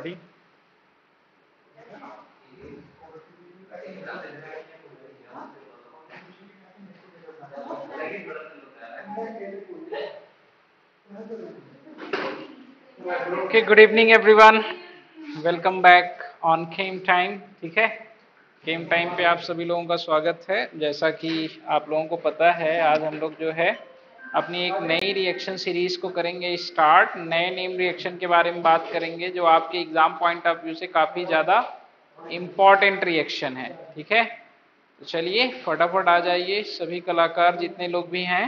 Ready? Okay, good evening everyone. Welcome back on Game Time. ठीक है, game time पे आप सभी लोगों का स्वागत है। जैसा कि आप लोगों को पता है, आज हम लोग जो है अपनी एक नई रिएक्शन सीरीज को करेंगे स्टार्ट। नए नेम रिएक्शन के बारे में बात करेंगे जो आपके एग्जाम पॉइंट ऑफ व्यू से काफी ज्यादा इम्पोर्टेंट रिएक्शन है। ठीक है, तो चलिए फटाफट आ जाइए, सभी कलाकार जितने लोग भी हैं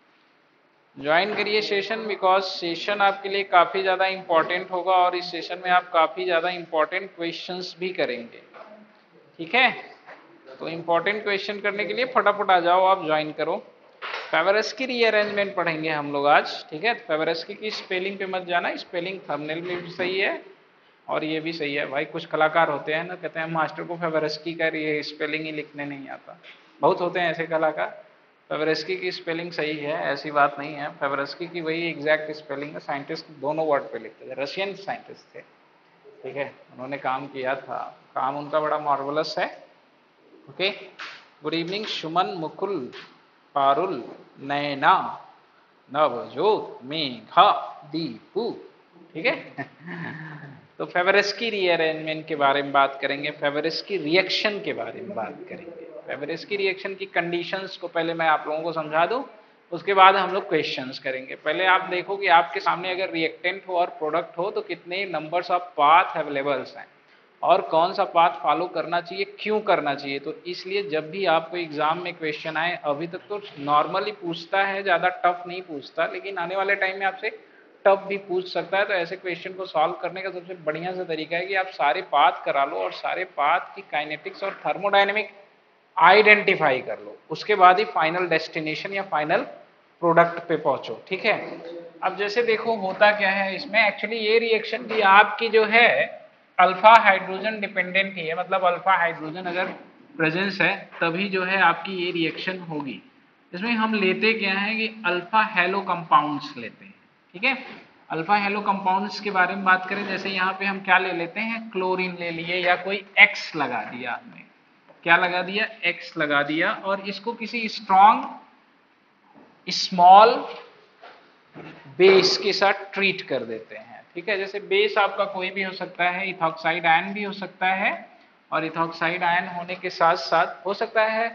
ज्वाइन करिए सेशन, बिकॉज सेशन आपके लिए काफी ज्यादा इंपॉर्टेंट होगा और इस सेशन में आप काफी ज्यादा इंपॉर्टेंट क्वेश्चंस भी करेंगे। ठीक है, तो इंपॉर्टेंट क्वेश्चन करने के लिए फटाफट आ जाओ, आप ज्वाइन करो। फेवरेस्की रीअरेंजमेंट पढ़ेंगे हम लोग आज। ठीक है, फेवरेस्की की स्पेलिंग पे मत जाना, स्पेलिंग थंबनेल में भी सही है और ये भी सही है। भाई कुछ कलाकार होते हैं ना, कहते हैं मास्टर को फेवरेस्की का ये स्पेलिंग ही लिखने नहीं आता। बहुत होते हैं ऐसे कलाकार। फेवरेस्की की स्पेलिंग सही है, ऐसी बात नहीं है। फेवरेस्की की वही एग्जैक्ट स्पेलिंग है। साइंटिस्ट दोनों वर्ड पे लिखते थे, रशियन साइंटिस्ट थे। ठीक है, उन्होंने काम किया था, काम उनका बड़ा मार्वलस है। Okay, good evening Suman, Mukul, Parul, Naina, Navjot, Megha, Deepu. ठीक है तो फेवरेस्की रीअरेंजमेंट के बारे में बात करेंगे, फेवरेस्की रिएक्शन के बारे में बात करेंगे। फेवरेस्की रिएक्शन की कंडीशंस को पहले मैं आप लोगों को समझा दूं, उसके बाद हम लोग क्वेश्चंस करेंगे। पहले आप देखो कि आपके सामने अगर रिएक्टेंट हो और प्रोडक्ट हो तो कितने नंबर्स ऑफ पाथ अवेलेबल्स हैं और कौन सा पाथ फॉलो करना चाहिए, क्यों करना चाहिए। तो इसलिए जब भी आपको एग्जाम में क्वेश्चन आए, अभी तक तो नॉर्मली पूछता है, ज्यादा टफ नहीं पूछता, लेकिन आने वाले टाइम में आपसे टफ भी पूछ सकता है। तो ऐसे क्वेश्चन को सॉल्व करने का सबसे बढ़िया सा तरीका है कि आप सारे पाथ करा लो और सारे पाथ की काइनेटिक्स और थर्मोडायनेमिक आइडेंटिफाई कर लो, उसके बाद ही फाइनल डेस्टिनेशन या फाइनल प्रोडक्ट पे पहुंचो। ठीक है, अब जैसे देखो होता क्या है इसमें, एक्चुअली ये रिएक्शन भी आपकी जो है अल्फा हाइड्रोजन डिपेंडेंट ही है। मतलब अल्फा हाइड्रोजन अगर प्रेजेंस है तभी जो है आपकी ये रिएक्शन होगी। इसमें हम लेते क्या है कि अल्फा हेलो कंपाउंड्स लेते हैं। ठीक है, अल्फा हेलो कंपाउंड्स के बारे में बात करें, जैसे यहाँ पे हम क्या ले लेते हैं, क्लोरीन ले लिए या कोई एक्स लगा दिया आपने, क्या लगा दिया, एक्स लगा दिया, और इसको किसी स्ट्रॉन्ग स्मॉल बेस के साथ ट्रीट कर देते हैं। ठीक है, जैसे बेस आपका कोई भी हो सकता है, इथॉक्साइड आयन भी हो सकता है, और इथॉक्साइड आयन होने के साथ साथ हो सकता है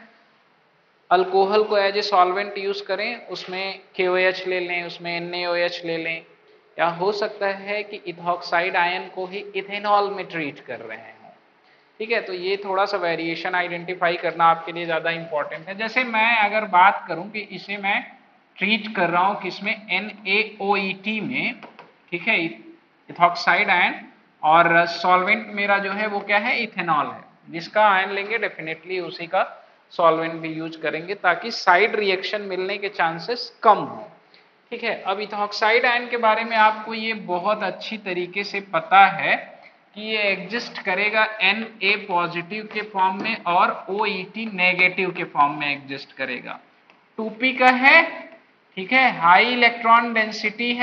अल्कोहल को एज ए सॉल्वेंट यूज करें, उसमें KOH ले लें, उसमें NaOH ले लें, या हो सकता है कि इथॉक्साइड आयन को ही इथेनॉल में ट्रीट कर रहे हैं। ठीक है, तो ये थोड़ा सा वेरिएशन आइडेंटिफाई करना आपके लिए ज्यादा इंपॉर्टेंट है। जैसे मैं अगर बात करूं कि इसे मैं ट्रीट कर रहा हूं किसमें, NaOET में। ठीक है, इथॉक्साइड आयन, और सॉल्वेंट मेरा जो है वो क्या है, इथेनॉल है। जिसका आयन लेंगे डेफिनेटली उसी का सॉल्वेंट भी यूज करेंगे ताकि साइड रिएक्शन मिलने के चांसेस कम हो। ठीक है, अब इथॉक्साइड आयन के बारे में आपको ये बहुत अच्छी तरीके से पता है कि ये एग्जिस्ट करेगा Na पॉजिटिव के फॉर्म में और OET नेगेटिव के फॉर्म में एग्जिस्ट करेगा। 2p का है, ठीक है, हाई इलेक्ट्रॉन डेंसिटी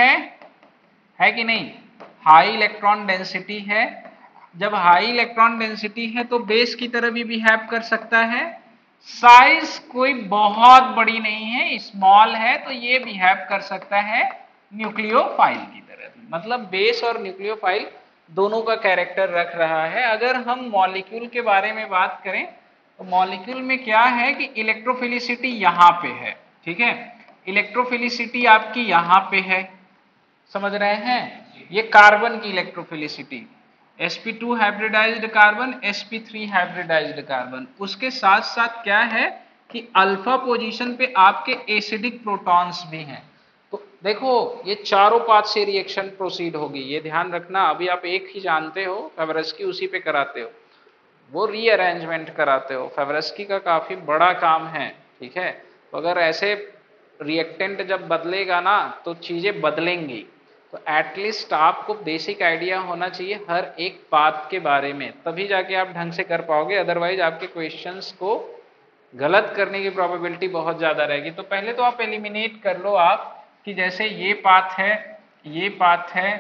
है कि नहीं, हाई इलेक्ट्रॉन डेंसिटी है। जब हाई इलेक्ट्रॉन डेंसिटी है तो बेस की तरह भी बिहेव कर सकता है। साइज कोई बहुत बड़ी नहीं है, स्मॉल है, तो ये बिहेव कर सकता है न्यूक्लियोफाइल की तरह। मतलब बेस और न्यूक्लियोफाइल दोनों का कैरेक्टर रख रहा है। अगर हम मॉलिक्यूल के बारे में बात करें तो मॉलिक्यूल में क्या है कि इलेक्ट्रोफिलिसिटी यहां पे है। ठीक है, इलेक्ट्रोफिलिसिटी आपकी यहां पे है, समझ रहे हैं, ये कार्बन की electrophilicity, sp2 hybridized carbon, sp3 hybridized carbon. उसके साथ साथ क्या है कि अल्फा पोजीशन पे आपके एसिडिक प्रोटॉन्स भी हैं। तो देखो ये चारों पाथ से रिएक्शन प्रोसीड होगी, ये ध्यान रखना। अभी आप एक ही जानते हो, फेवरेस्की उसी पे कराते हो, वो रीअरेंजमेंट कराते हो। फेवरेस्की का काफी बड़ा काम है। ठीक है, तो अगर ऐसे रिएक्टेंट जब बदलेगा ना तो चीजें बदलेंगी। तो एटलीस्ट आपको बेसिक आइडिया होना चाहिए हर एक पाथ के बारे में, तभी जाके आप ढंग से कर पाओगे। अदरवाइज आपके क्वेश्चंस को गलत करने की प्रोबेबिलिटी बहुत ज्यादा रहेगी। तो पहले तो आप एलिमिनेट कर लो आप कि जैसे ये पाथ है, ये पाथ है,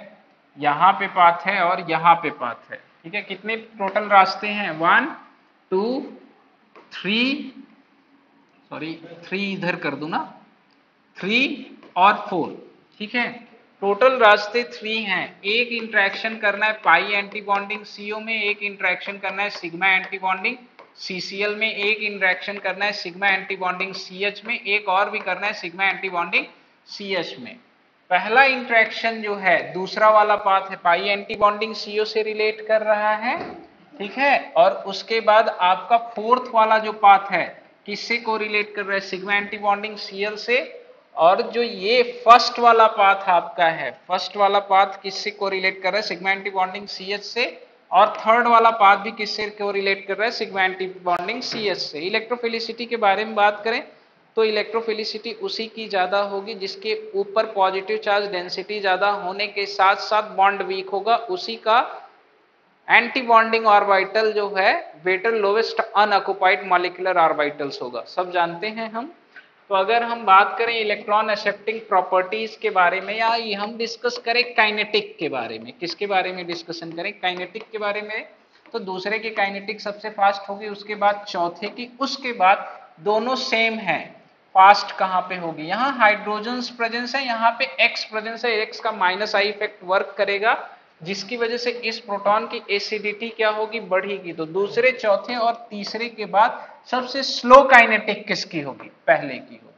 यहाँ पे पाथ है और यहाँ पे पाथ है, ठीक है। कितने टोटल रास्ते हैं? 1 2 3, सॉरी 3 इधर कर दूं ना, 3 और 4, ठीक है। टोटल रास्ते 3 हैं। एक इंटरेक्शन करना है पाई एंटी बॉन्डिंग CO में, एक इंटरेक्शन करना है सिग्मा एंटी बॉन्डिंग CCl में, एक इंटरेक्शन करना है सिग्मा एंटी बॉन्डिंग CH में, एक और भी करना है सिग्मा एंटी बॉन्डिंग CH में। पहला इंटरेक्शन जो है दूसरा वाला पाथ है पाई एंटी बॉन्डिंग CO से रिलेट कर रहा है, ठीक है। और उसके बाद आपका फोर्थ वाला जो पाथ है किससे कोरिलेट कर रहा है? सिग्मा एंटी बॉन्डिंग Cl से। और जो ये फर्स्ट वाला पाथ आपका है, फर्स्ट वाला पाथ किससे कोरिलेट कर रहा है? सिग्मा एंटी बॉन्डिंग CH से। और थर्ड वाला पाथ भी किससे कोरिलेट कर रहा है? सिग्मा एंटी बॉन्डिंग CH से। इलेक्ट्रोफिलिसिटी के बारे में बात करें तो इलेक्ट्रोफिलिसिटी उसी की ज्यादा होगी जिसके ऊपर पॉजिटिव चार्ज डेंसिटी ज्यादा होने के साथ साथ बॉन्ड वीक होगा, उसी का एंटी बॉन्डिंग ऑर्बिटल जो है waiter lowest unoccupied molecular orbitals होगा, सब जानते हैं हम। तो अगर हम बात करें इलेक्ट्रॉन एक्सेप्टिंग प्रॉपर्टीज के बारे में, या ये हम डिस्कस करें काइनेटिक के बारे में, किसके बारे में डिस्कशन करें? काइनेटिक के बारे में। तो दूसरे की काइनेटिक सबसे फास्ट होगी, उसके बाद चौथे की, उसके बाद दोनों सेम है। फास्ट कहां पे होगी? यहाँ हाइड्रोजन प्रेजेंस है, यहाँ पे एक्स प्रेजेंस है, एक्स का -I इफेक्ट वर्क करेगा जिसकी वजह से इस प्रोटॉन की एसिडिटी क्या होगी? बढ़ेगी। तो दूसरे, चौथे और तीसरे के बाद सबसे स्लो काइनेटिक किसकी होगी? पहले की होगी।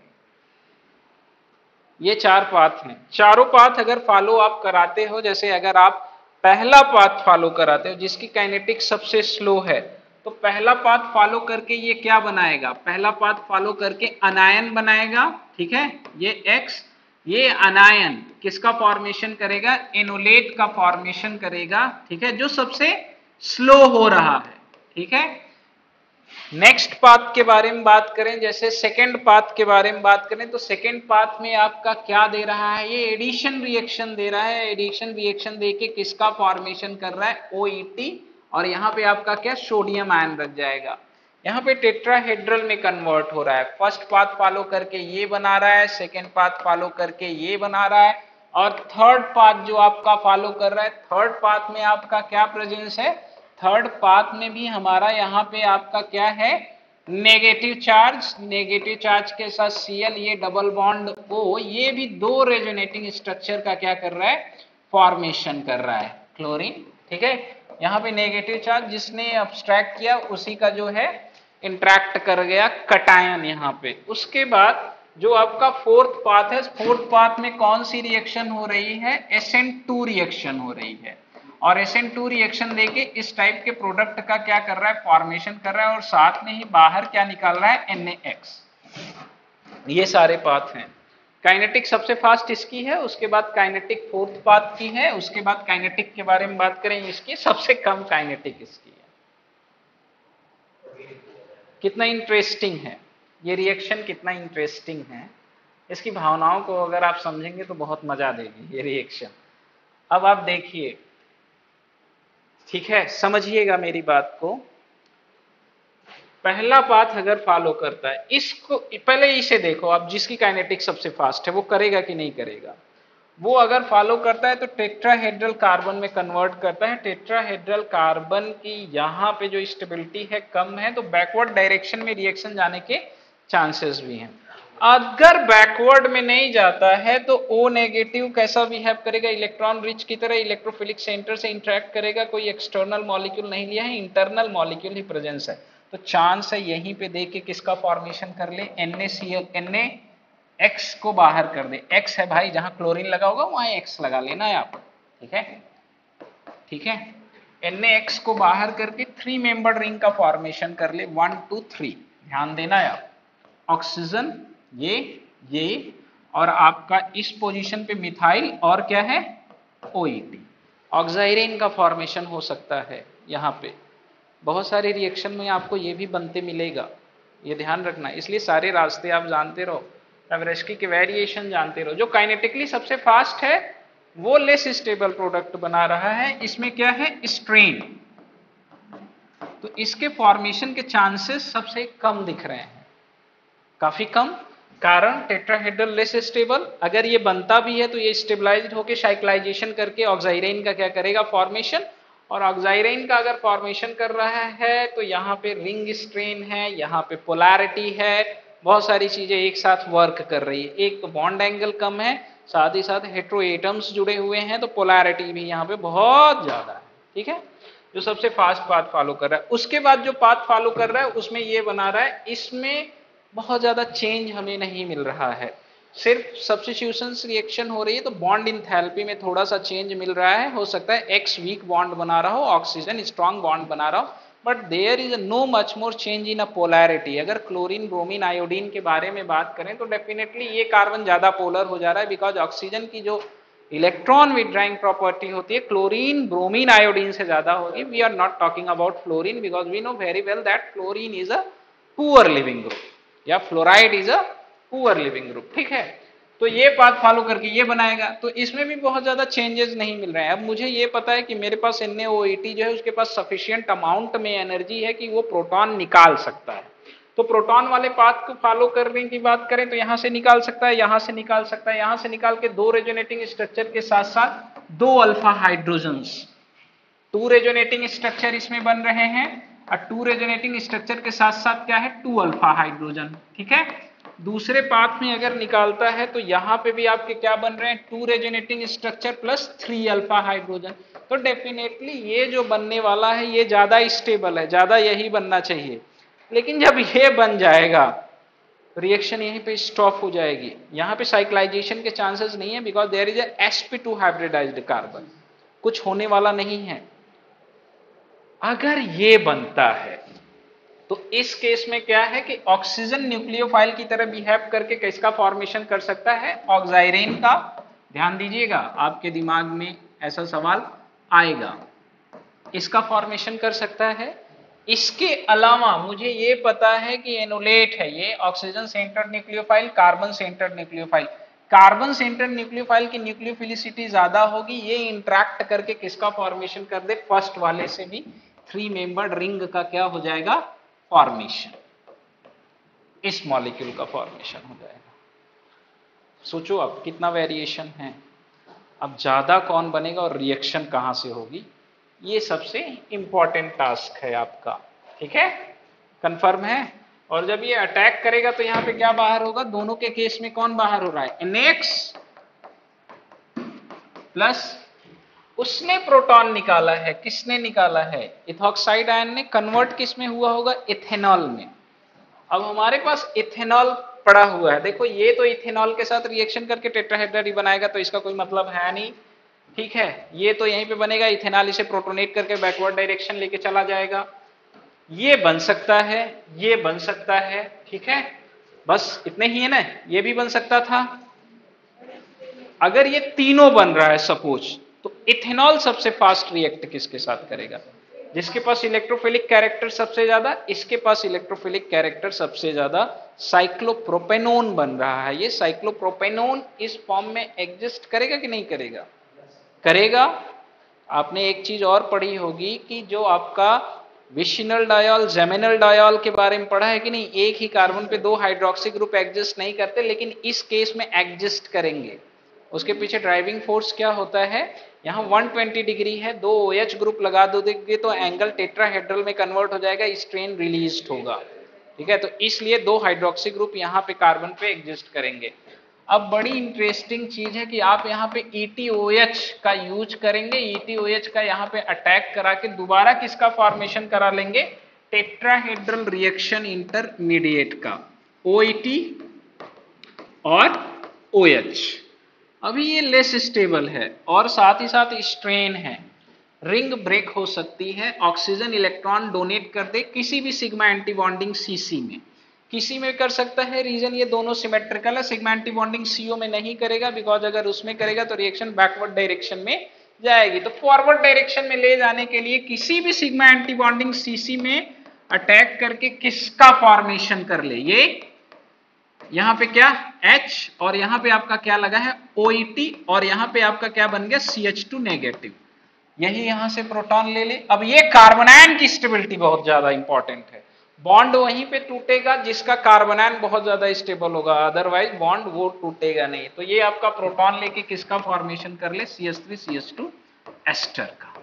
ये 4 पाथ हैं। चारों पाथ अगर फॉलो आप कराते हो, जैसे अगर आप पहला पाथ फॉलो कराते हो जिसकी काइनेटिक सबसे स्लो है, तो पहला पाथ फॉलो करके ये क्या बनाएगा? पहला पाथ फॉलो करके अनायन बनाएगा, ठीक है। ये X, ये अनायन किसका फॉर्मेशन करेगा? एनोलेट का फॉर्मेशन करेगा, ठीक है, जो सबसे स्लो हो रहा है, ठीक है। नेक्स्ट पाथ के बारे में बात करें, जैसे सेकेंड पाथ के बारे में बात करें, तो सेकेंड पाथ में आपका क्या दे रहा है? ये एडिशन रिएक्शन दे रहा है। एडिशन रिएक्शन देके किसका फॉर्मेशन कर रहा है? OET। और यहाँ पे आपका क्या? सोडियम आयन रख जाएगा। यहाँ पे टेट्राहेड्रल में कन्वर्ट हो रहा है। फर्स्ट पाथ फॉलो करके ये बना रहा है, सेकेंड पाथ फॉलो करके ये बना रहा है, और थर्ड पाथ जो आपका फॉलो कर रहा है, थर्ड पाथ में आपका क्या प्रेजेंस है? थर्ड पाथ में भी हमारा यहाँ पे आपका क्या है? Negative charge. नेगेटिव चार्ज के साथ Cl, ये डबल बॉन्ड O, ये भी 2 रेजोनेटिंग स्ट्रक्चर का क्या कर रहा है? फॉर्मेशन कर रहा है, क्लोरीन, ठीक है। यहाँ पे नेगेटिव चार्ज जिसने अब्स्ट्रैक्ट किया उसी का जो है इंट्रैक्ट कर गया कटायन यहाँ पे। उसके बाद जो आपका फोर्थ पाथ है, फोर्थ पाथ में कौन सी रिएक्शन हो रही है? SN2 रिएक्शन हो रही है। और SN2 रिएक्शन देके इस टाइप के प्रोडक्ट का क्या कर रहा है? फॉर्मेशन कर रहा है, और साथ में ही बाहर क्या निकाल रहा है? NaX। ये सारे पाथ हैं। काइनेटिक सबसे फास्ट इसकी है, उसके बाद काइनेटिक फोर्थ पाथ की है, उसके बाद काइनेटिक के बारे में बात करें इसकी सबसे कम काइनेटिक इसकी है। कितना इंटरेस्टिंग है ये रिएक्शन, कितना इंटरेस्टिंग है। इसकी भावनाओं को अगर आप समझेंगे तो बहुत मजा देगी ये रिएक्शन। अब आप देखिए, ठीक है, समझिएगा मेरी बात को। पहला पाथ अगर फॉलो करता है, इसको पहले इसे देखो आप, जिसकी काइनेटिक सबसे फास्ट है वो करेगा कि नहीं करेगा? वो अगर फॉलो करता है तो टेट्राहेड्रल कार्बन में कन्वर्ट करता है। टेट्राहेड्रल कार्बन की यहाँ पे जो स्टेबिलिटी है कम है, तो बैकवर्ड डायरेक्शन में रिएक्शन जाने के चांसेस भी हैं। अगर बैकवर्ड में नहीं जाता है तो O नेगेटिव कैसा बिहेव करेगा? इलेक्ट्रॉन रिच की तरह इलेक्ट्रोफिलिक सेंटर से इंटरेक्ट करेगा। कोई एक्सटर्नल मॉलिक्यूल नहीं लिया है, इंटरनल मॉलिक्यूल ही प्रेजेंस है। तो चांस है यहीं पे देख के किसका फॉर्मेशन कर ले? NaCl, NaX को बाहर कर दे। X है भाई, जहां क्लोरीन लगा होगा वहां X लगा लेना है आप, ठीक है, ठीक है। NaX को बाहर करके 3 मेंबर्ड रिंग का फॉर्मेशन कर ले, 1 2 3। ध्यान देना है आप। ऑक्सीजन ये और आपका इस पोजीशन पे मिथाइल और क्या है? OET। ऑक्साइरेन का फॉर्मेशन हो सकता है यहाँ पे। बहुत सारे रिएक्शन में आपको ये भी बनते मिलेगा, ये ध्यान रखना। इसलिए सारे रास्ते आप जानते रहो, टवेरेस्की के वेरिएशन जानते रहो। जो काइनेटिकली सबसे फास्ट है वो लेस स्टेबल प्रोडक्ट बना रहा है। इसमें क्या है? स्ट्रेन। तो इसके फॉर्मेशन के चांसेस सबसे कम दिख रहे हैं, काफी कम। कारण टेट्राहेड्रल लेस स्टेबल, अगर ये बनता भी है तो ये स्टेबलाइज्ड होकर साइक्लाइजेशन करके ऑक्साइरेन का क्या करेगा, फॉर्मेशन। और ऑक्साइरेन का अगर फॉर्मेशन कर रहा है तो यहाँ पे रिंग स्ट्रेन है, यहाँ पे पोलैरिटी है, बहुत सारी चीजें एक साथ वर्क कर रही है। एक तो बॉन्ड एंगल कम है, साथ ही साथ हेट्रो एटम्स जुड़े हुए हैं, तो पोलैरिटी भी यहाँ पे बहुत ज्यादा है। ठीक है, जो सबसे फास्ट पाथ फॉलो कर रहा है। उसके बाद जो पाथ फॉलो कर रहा है उसमें ये बना रहा है, इसमें बहुत ज्यादा चेंज हमें नहीं मिल रहा है, सिर्फ सब्स्टिट्यूशन रिएक्शन हो रही है, तो बॉन्ड इंथैल्पी में थोड़ा सा चेंज मिल रहा है। हो सकता है एक्स वीक बॉन्ड बना रहा हो, ऑक्सीजन स्ट्रॉन्ग बॉन्ड बना रहा हो, but there is no much more change in a polarity. अगर क्लोरीन ब्रोमीन आयोडीन के बारे में बात करें तो डेफिनेटली ये कार्बन ज्यादा पोलर हो जा रहा है, बिकॉज ऑक्सीजन की जो इलेक्ट्रॉन विड्राइंग प्रॉपर्टी होती है क्लोरीन ब्रोमीन आयोडीन से ज्यादा होगी। We are not talking about fluorine, because we know very well that fluorine is a poor leaving group या fluoride is a poor leaving group. ठीक है, तो ये पाथ फॉलो करके ये बनाएगा, तो इसमें भी बहुत ज्यादा चेंजेस नहीं मिल रहे हैं। अब मुझे ये पता है कि मेरे पास NaOH जो है उसके पास सफिशिएंट अमाउंट में एनर्जी है कि वो प्रोटॉन निकाल सकता है। तो प्रोटॉन वाले पाथ को फॉलो करने की बात करें तो यहां से निकाल सकता है, यहां से निकाल सकता है, यहां से निकाल के दो रेजोनेटिंग स्ट्रक्चर के साथ साथ दो alpha hydrogens, two resonating structure इसमें बन रहे हैं, और टू रेजोनेटिंग स्ट्रक्चर के साथ साथ क्या है, टू अल्फा हाइड्रोजन। ठीक है, दूसरे पाथ में अगर निकालता है तो यहां पे भी आपके क्या बन रहे हैं, two resonating structure plus 3 alpha hydrogen. तो डेफिनेटली ये जो बनने वाला है ये ज्यादा स्टेबल है, ज्यादा यही बनना चाहिए। लेकिन जब ये बन जाएगा रिएक्शन यहीं पे स्टॉप हो जाएगी, यहां पे साइक्लाइजेशन के चांसेस नहीं है, because there is a sp2 hybridized carbon, कुछ होने वाला नहीं है। अगर ये बनता है तो इस केस में क्या है कि ऑक्सीजन न्यूक्लियोफाइल की तरह बिहेव करके किसका फॉर्मेशन कर सकता है, ऑक्साइरेन का। ध्यान दीजिएगा, आपके दिमाग में ऐसा सवाल आएगा, इसका फॉर्मेशन कर सकता है। इसके अलावा मुझे ये पता है कि एनोलेट है, ये oxygen centred nucleophile, carbon centred nucleophile. Carbon centred nucleophile की न्यूक्लियोफिलिसिटी ज्यादा होगी, ये इंटरैक्ट करके किसका फॉर्मेशन कर दे, फर्स्ट वाले से भी 3 मेंबर्ड रिंग का क्या हो जाएगा, फॉर्मेशन, इस मॉलिक्यूल का फॉर्मेशन हो जाएगा। सोचो अब कितना वेरिएशन है, अब ज्यादा कौन बनेगा और रिएक्शन कहां से होगी, ये सबसे इंपॉर्टेंट टास्क है आपका। ठीक है, कंफर्म है। और जब ये अटैक करेगा तो यहां पे क्या बाहर होगा, दोनों के केस में कौन बाहर हो रहा है, NX प्लस उसने प्रोटॉन निकाला है, किसने निकाला है, इथॉक्साइड आयन ने, कन्वर्ट किस में हुआ होगा, इथेनॉल में। अब हमारे पास इथेनॉल पड़ा हुआ है, देखो ये तो इथेनॉल के साथ रिएक्शन करके टेट्राहेड्रल ही बनाएगा, तो इसका कोई मतलब है नहीं। ठीक है, ये तो यहीं पे बनेगा, इथेनॉल इसे प्रोटोनेट करके बैकवर्ड डायरेक्शन लेके चला जाएगा। ये बन सकता है, ये बन सकता है। ठीक है, बस इतने ही है ना, ये भी बन सकता था। अगर ये तीनों बन रहा है सपोज, तो इथेनॉल सबसे फास्ट रिएक्ट किसके साथ करेगा, जिसके पास इलेक्ट्रोफिलिक कैरेक्टर सबसे ज्यादा, इसके पास इलेक्ट्रोफिलिक कैरेक्टर सबसे ज्यादा, साइक्लोप्रोपेनोन बन रहा है। ये साइक्लोप्रोपेनोन इस फॉर्म में एग्जिस्ट करेगा कि नहीं करेगा, करेगा। आपने एक चीज और पढ़ी होगी कि जो आपका विशिनल डायोल, जेमिनल डायोल के बारे में पढ़ा है कि नहीं, एक ही कार्बन पे दो हाइड्रोक्सी ग्रुप एग्जिस्ट नहीं करते, लेकिन इस केस में एग्जिस्ट करेंगे। उसके पीछे ड्राइविंग फोर्स क्या होता है, यहाँ 120 डिग्री है, दो OH ग्रुप लगा दोगे तो एंगल टेट्राहेड्रल में कन्वर्ट हो जाएगा, स्ट्रेन रिलीज होगा। ठीक है, तो इसलिए दो हाइड्रोक्सी ग्रुप यहाँ पे कार्बन पे एग्जिस्ट करेंगे। अब बड़ी इंटरेस्टिंग चीज है कि आप यहाँ पे ETOH का यूज करेंगे, ETOH का यहाँ पे अटैक करा के दोबारा किसका फॉर्मेशन करा लेंगे, टेट्राहेड्रल रिएक्शन इंटरमीडिएट का, OET और OH। अभी ये लेस स्टेबल है और साथ ही साथ स्ट्रेन है, रिंग ब्रेक हो सकती है, ऑक्सीजन इलेक्ट्रॉन डोनेट कर दे किसी भी सिग्मा एंटी बॉन्डिंग CC में, किसी में कर सकता है। रीजन ये दोनों सिमेट्रिकल है, सिग्मा एंटी बॉन्डिंग CO में नहीं करेगा, बिकॉज अगर उसमें करेगा तो रिएक्शन बैकवर्ड डायरेक्शन में जाएगी। तो फॉरवर्ड डायरेक्शन में ले जाने के लिए किसी भी सिग्मा एंटी बॉन्डिंग CC में अटैक करके किसका फॉर्मेशन कर ले, ये यहां पे क्या H और यहां पे आपका क्या लगा है OET, और यहां पे आपका क्या बन गया CH2 नेगेटिव, यही यहां से प्रोटॉन ले ले। अब ये कार्बोनायन की स्टेबिलिटी बहुत ज्यादा इंपॉर्टेंट है, बॉन्ड वहीं पे टूटेगा जिसका कार्बोनायन बहुत ज्यादा स्टेबल होगा, अदरवाइज बॉन्ड वो टूटेगा नहीं। तो ये आपका प्रोटॉन लेके किसका फॉर्मेशन कर ले, CH3CH2 एस्टर का।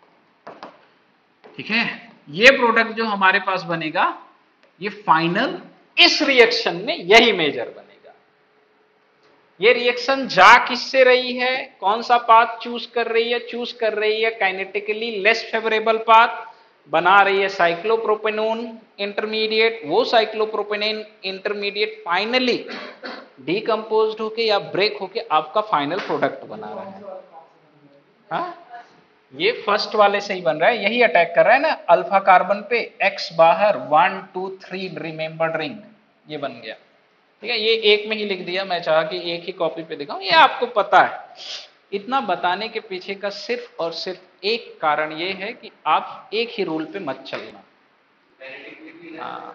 ठीक है, ये प्रोडक्ट जो हमारे पास बनेगा, ये फाइनल इस रिएक्शन में यही मेजर बनेगा। ये रिएक्शन जा किससे रही है, कौन सा पाथ चूज कर रही है, चूज कर रही है काइनेटिकली लेस फेवरेबल पाथ, बना रही है साइक्लोप्रोपेनोन इंटरमीडिएट। वो साइक्लोप्रोपेनोन इंटरमीडिएट फाइनली डीकंपोज्ड होके या ब्रेक होके आपका फाइनल प्रोडक्ट बना रहा है। हाँ, ये फर्स्ट वाले से ही बन रहा है, यही अटैक कर रहा है ना अल्फा कार्बन पे, X बाहर 1 2 3 रिमेंबर्ड रिंग, ये बन गया। ठीक है, ये एक में ही लिख दिया, मैं चाहा कि एक ही कॉपी पे दिखाऊं, ये आपको पता है। इतना बताने के पीछे का सिर्फ और सिर्फ एक कारण ये है कि आप एक ही रूल पे मत चलना। हाँ,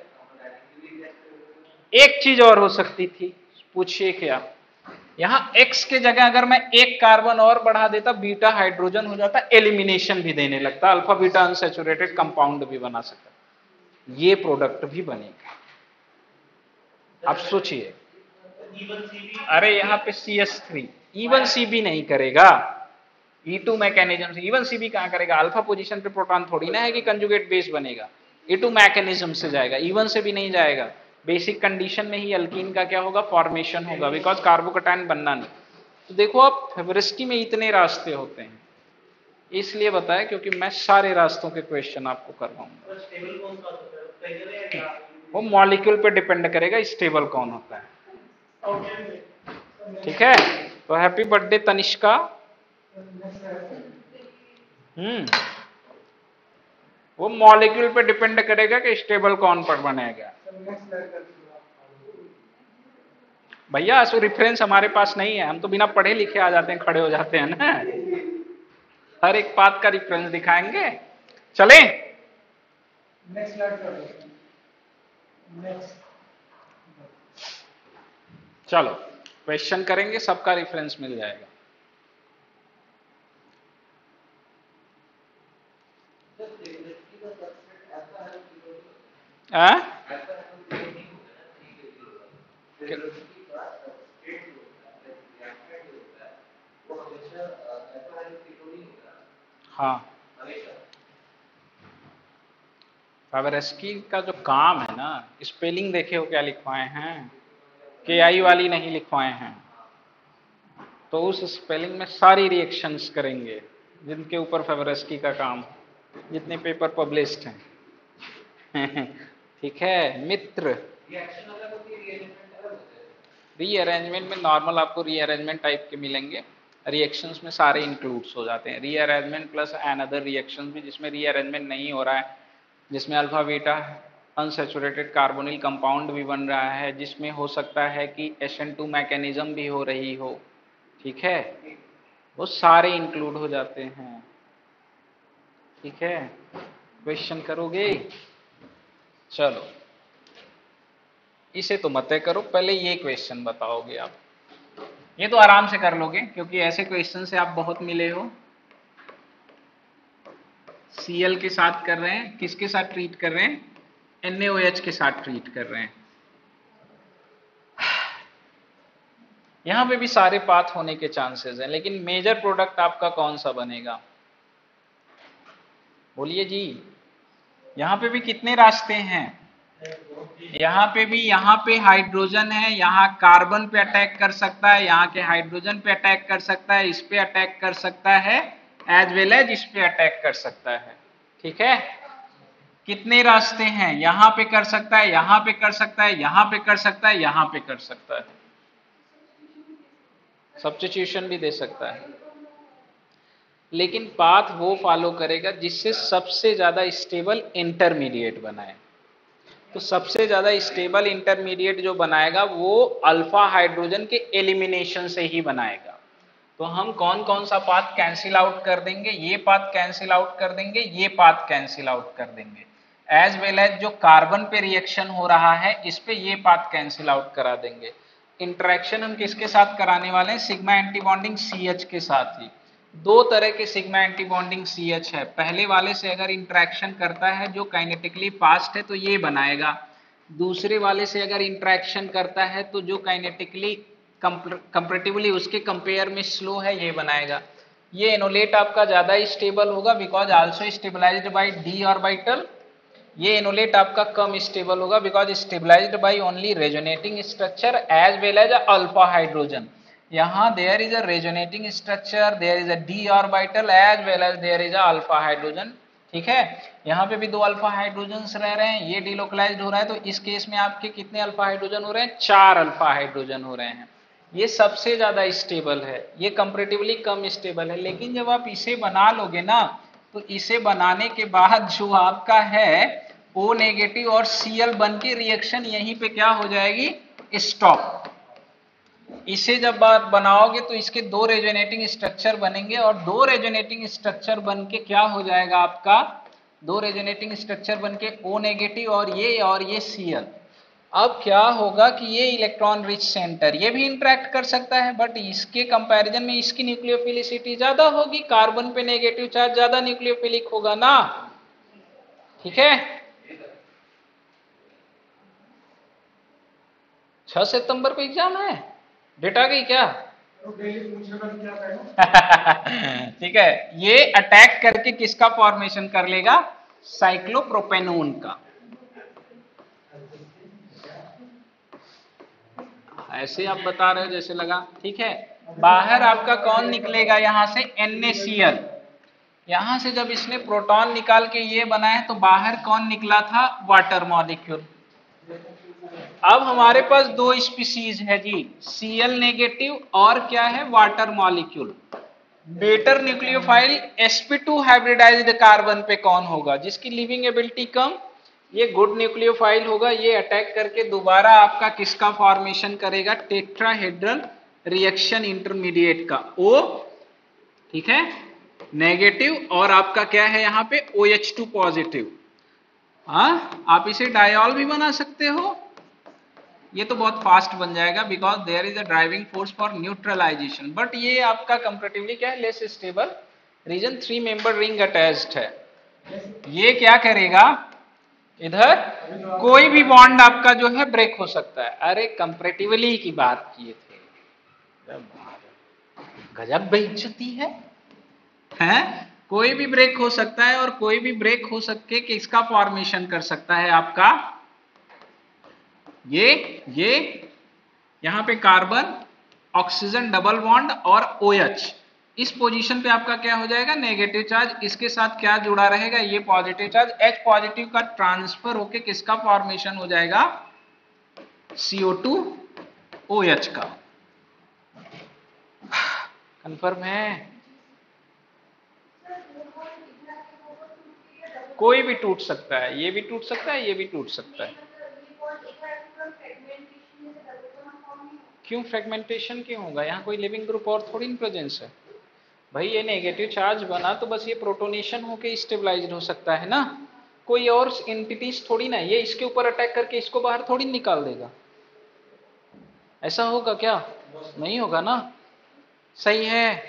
एक चीज और हो सकती थी, पूछिए क्या। यहां X के जगह अगर मैं एक कार्बन और बढ़ा देता, बीटा हाइड्रोजन हो जाता, एलिमिनेशन भी देने लगता, अल्फा बीटा अनसैचुरेटेड कंपाउंड भी बना सकता, ये प्रोडक्ट भी बनेगा। अब सोचिए, अरे यहां पे CH3 इवन CB नहीं करेगा, E2 मैकेनिज्म से इवन CB कहां करेगा, अल्फा पोजीशन पे प्रोटॉन थोड़ी ना है कि कंजुगेट बेस बनेगा, E2 मैकेनिज्म से जाएगा, इवन से भी नहीं जाएगा। बेसिक कंडीशन में ही अल्कीन का क्या होगा, फॉर्मेशन होगा, बिकॉज कार्बोकैटायन बनना नहीं। तो देखो आप, फेवरिस्टी में इतने रास्ते होते हैं, इसलिए बताया क्योंकि मैं सारे रास्तों के क्वेश्चन आपको करवाऊंगा। वो मॉलिक्यूल पे डिपेंड करेगा स्टेबल कौन होता है। ठीक है, तो हैप्पी बर्थडे तनिष्का। वो मॉलिक्यूल पे डिपेंड करेगा कि स्टेबल कौन पर बनेगा। भैया असो रेफरेंस हमारे पास नहीं है, हम तो बिना पढ़े लिखे आ जाते हैं, खड़े हो जाते हैं ना। हर एक बात का रेफरेंस दिखाएंगे। चले नेक्स्ट स्लाइड कर दो। नेक्स्ट चलो क्वेश्चन करेंगे, सबका रेफरेंस मिल जाएगा। हाँ, फेवरेस्की का जो काम है ना, स्पेलिंग देखे हो क्या लिखवाए हैं, KI वाली नहीं लिखवाए हैं। तो उस स्पेलिंग में सारी रिएक्शंस करेंगे जिनके ऊपर फेवरेस्की का काम, जितने पेपर पब्लिश्ड हैं। ठीक है मित्र, रीअरेंजमेंट में नॉर्मल आपको रीअरेंजमेंट टाइप के मिलेंगे, रिएक्शंस में सारे इंक्लूड्स हो जाते हैं, रीअरेंजमेंट प्लस अनदर रिएक्शंस भी जिसमें रीअरेंजमेंट नहीं हो रहा है, जिसमें alpha beta unsaturated carbonyl compound भी बन रहा है, जिसमें हो सकता है कि SN2 मैकेनिज्म भी हो रही हो। ठीक है, वो सारे इंक्लूड हो जाते हैं। ठीक है, क्वेश्चन करोगे? चलो इसे तो मत करो, पहले ये क्वेश्चन बताओगे आप, ये तो आराम से कर लोगे क्योंकि ऐसे क्वेश्चन से आप बहुत मिले हो। Cl के साथ कर रहे हैं, किसके साथ ट्रीट कर रहे हैं, NaOH के साथ ट्रीट कर रहे हैं। यहां पे भी सारे पाथ होने के चांसेस हैं, लेकिन मेजर प्रोडक्ट आपका कौन सा बनेगा, बोलिए जी। यहां पे भी कितने रास्ते हैं, यहां पे भी, यहां पे हाइड्रोजन है, यहां कार्बन पे अटैक कर सकता है, यहां के हाइड्रोजन पे अटैक कर सकता है, इस पे अटैक कर सकता है, एज वेल एज इस पे अटैक कर सकता है। ठीक है, कितने रास्ते हैं, यहां पे कर सकता है, यहां पे कर सकता है, यहां पे कर सकता है, यहां पे कर सकता है, सब्स्टिट्यूशन भी दे सकता है। लेकिन पाथ वो फॉलो करेगा जिससे सबसे ज्यादा स्टेबल इंटरमीडिएट बनाए। तो सबसे ज्यादा स्टेबल इंटरमीडिएट जो बनाएगा वो अल्फा हाइड्रोजन के एलिमिनेशन से ही बनाएगा। तो हम कौन कौन सा पाथ कैंसिल आउट कर देंगे, ये पाथ कैंसिल आउट कर देंगे, ये पाथ कैंसिल आउट कर देंगे, एज वेल एज जो कार्बन पे रिएक्शन हो रहा है इस पे ये पाथ कैंसिल आउट करा देंगे। इंटरेक्शन हम किसके साथ कराने वाले हैं, सिग्मा एंटीबॉन्डिंग CH के साथ ही। दो तरह के सिग्मा एंटी बॉन्डिंग CH है। पहले वाले से अगर इंटरेक्शन करता है जो काइनेटिकली फास्ट है तो ये बनाएगा, दूसरे वाले से अगर इंटरेक्शन करता है तो जो काइनेटिकली कंपैरेटिवली उसके कंपेयर में स्लो है ये बनाएगा। ये एनोलेट आपका ज्यादा स्टेबल होगा because also stabilized by d orbital. ये एनोलेट आपका कम स्टेबल होगा because stabilized by only resonating structure as well as alpha hydrogen. यहाँ there is a resonating structure, there is a d orbital as well as there is a alpha hydrogen. ठीक है, यहाँ पे भी दो अल्फा हाइड्रोजन रह रहे हैं, ये डिलोकलाइज्ड हो रहा है, तो इस केस में आपके कितने अल्फा हाइड्रोजन हो रहे हैं? 4 अल्फा हाइड्रोजन हो रहे हैं। ये सबसे ज्यादा स्टेबल है, ये कंपैरेटिवली कम स्टेबल है। लेकिन जब आप इसे बना लोगे ना तो इसे बनाने के बाद जो आपका है O नेगेटिव और Cl बन के रिएक्शन यहीं पे क्या हो जाएगी? स्टॉप। इसे जब आप बनाओगे तो इसके दो रेजोनेटिंग स्ट्रक्चर बनेंगे और दो रेजोनेटिंग स्ट्रक्चर बन के क्या हो जाएगा आपका? दो रेजोनेटिंग स्ट्रक्चर बन के O नेगेटिव और ये Cl। अब क्या होगा कि ये इलेक्ट्रॉन रिच सेंटर ये भी इंटरेक्ट कर सकता है, बट इसके कंपैरिजन में इसकी न्यूक्लियोफिलिसिटी ज्यादा होगी, कार्बन पे नेगेटिव चार्ज ज्यादा न्यूक्लियोफिलिक होगा ना। ठीक है, 6 सितंबर पे एग्जाम है, डेट आ गई क्या? ठीक है, ये अटैक करके किसका फॉर्मेशन कर लेगा? साइक्लोप्रोपेनोन का। ऐसे आप बता रहे हो जैसे लगा। ठीक है, बाहर आपका कौन निकलेगा? यहां से NaCl। यहां से जब इसने प्रोटॉन निकाल के ये बनाया तो बाहर कौन निकला था? Water molecule. अब हमारे पास दो स्पीसीज है जी, Cl नेगेटिव और क्या है? Water molecule. Better nucleophile sp2 hybridized carbon पे कौन होगा? जिसकी लिविंग एबिलिटी कम, ये गुड न्यूक्लियोफाइल होगा। ये अटैक करके दोबारा आपका किसका फॉर्मेशन करेगा? टेट्राहेड्रल रिएक्शन इंटरमीडिएट का O, ठीक है, नेगेटिव और आपका क्या है यहाँ पे? OH2 positive. हाँ, आप इसे डायॉल भी बना सकते हो। ये तो बहुत फास्ट बन जाएगा because there is a driving force for neutralization, but ये आपका कंपैरेटिवली क्या है? Less stable. Reason 3 member ring attached है। ये क्या करेगा? इधर कोई भी बॉन्ड आपका जो है ब्रेक हो सकता है। अरे कंपैरेटिवली की बात किए थे, गजब बेइज्जती है। हैं? कोई भी ब्रेक हो सकता है और कोई भी ब्रेक हो सके किसका फॉर्मेशन कर सकता है आपका? ये यहां पे कार्बन ऑक्सीजन डबल बॉन्ड और OH। इस पोजीशन पे आपका क्या हो जाएगा? Negative charge. इसके साथ क्या जुड़ा रहेगा? ये पॉजिटिव चार्ज। H पॉजिटिव का ट्रांसफर होके किसका फॉर्मेशन हो जाएगा? CO2 OH का। कंफर्म है? कोई भी टूट सकता है, ये भी टूट सकता है, ये भी टूट सकता है। क्यों फ्रेगमेंटेशन क्यों होगा? यहाँ कोई लिविंग ग्रुप और थोड़ी इन प्रेजेंस है भाई। ये नेगेटिव चार्ज बना तो बस ये प्रोटोनेशन होके स्टेबलाइज्ड हो सकता है ना, कोई और एंटिटीज थोड़ी ना। ये इसके ऊपर अटैक करके इसको बाहर थोड़ी निकाल देगा। ऐसा होगा क्या? नहीं होगा ना। सही है।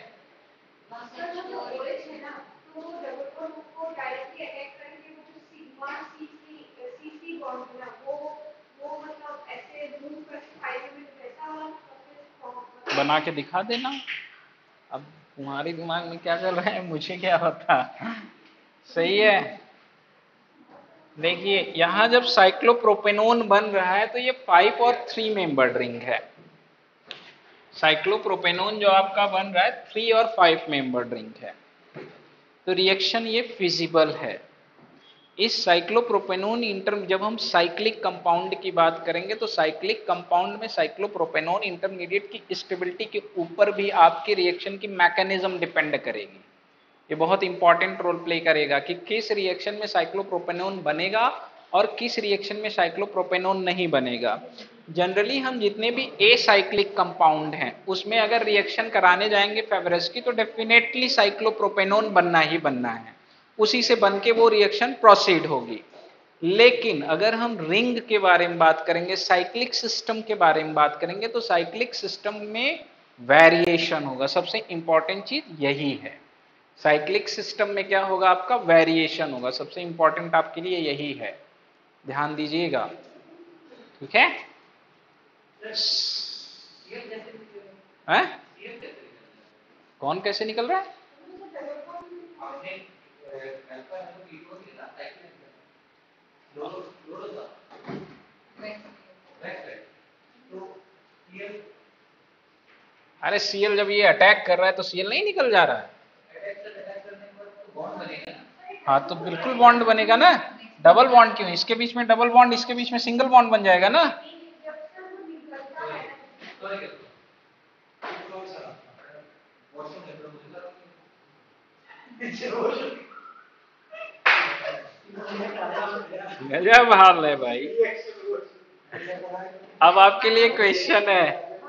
बना के दिखा देना। अब तुम्हारे दिमाग में क्या चल रहा है मुझे क्या पता। सही है। देखिए यहां जब साइक्लोप्रोपेनोन बन रहा है तो ये 5 और 3 मेंबर्ड रिंग है। साइक्लोप्रोपेनोन जो आपका बन रहा है 3 और 5 मेंबर्ड रिंग है, तो रिएक्शन ये फिजिबल है। इस साइक्लोप्रोपेनोन जब हम साइक्लिक कंपाउंड की बात करेंगे तो साइक्लिक कंपाउंड में साइक्लोप्रोपेनोन इंटरमीडिएट की स्टेबिलिटी के ऊपर भी आपके रिएक्शन की मैकेनिज्म डिपेंड करेगी। ये बहुत इंपॉर्टेंट रोल प्ले करेगा कि किस रिएक्शन में साइक्लोप्रोपेनोन बनेगा और किस रिएक्शन में साइक्लोप्रोपेनोन नहीं बनेगा। जनरली हम जितने भी एसाइक्लिक कंपाउंड हैं उसमें अगर रिएक्शन कराने जाएंगे फेवरेज की तो डेफिनेटली साइक्लोप्रोपेनोन बनना ही बनना है, उसी से बन के वो रिएक्शन प्रोसीड होगी। लेकिन अगर हम रिंग के बारे में बात करेंगे, साइक्लिक सिस्टम के बारे में बात करेंगे, तो साइक्लिक सिस्टम में वेरिएशन होगा, सबसे इंपॉर्टेंट चीज यही है। साइक्लिक सिस्टम में क्या होगा, आपका वेरिएशन होगा, सबसे इंपॉर्टेंट आपके लिए यही है, ध्यान दीजिएगा, ठीक है। हैं? कौन कैसे निकल रहा है? अरे सीएल जब ये अटैक कर रहा है तो सीएल नहीं निकल जा रहा है? हाँ तो बिल्कुल बॉन्ड बनेगा ना। डबल बॉन्ड क्यों, इसके बीच में डबल बॉन्ड, इसके बीच में सिंगल बॉन्ड बन जाएगा ना। गजब हाल है भाई। अब आपके लिए क्वेश्चन है।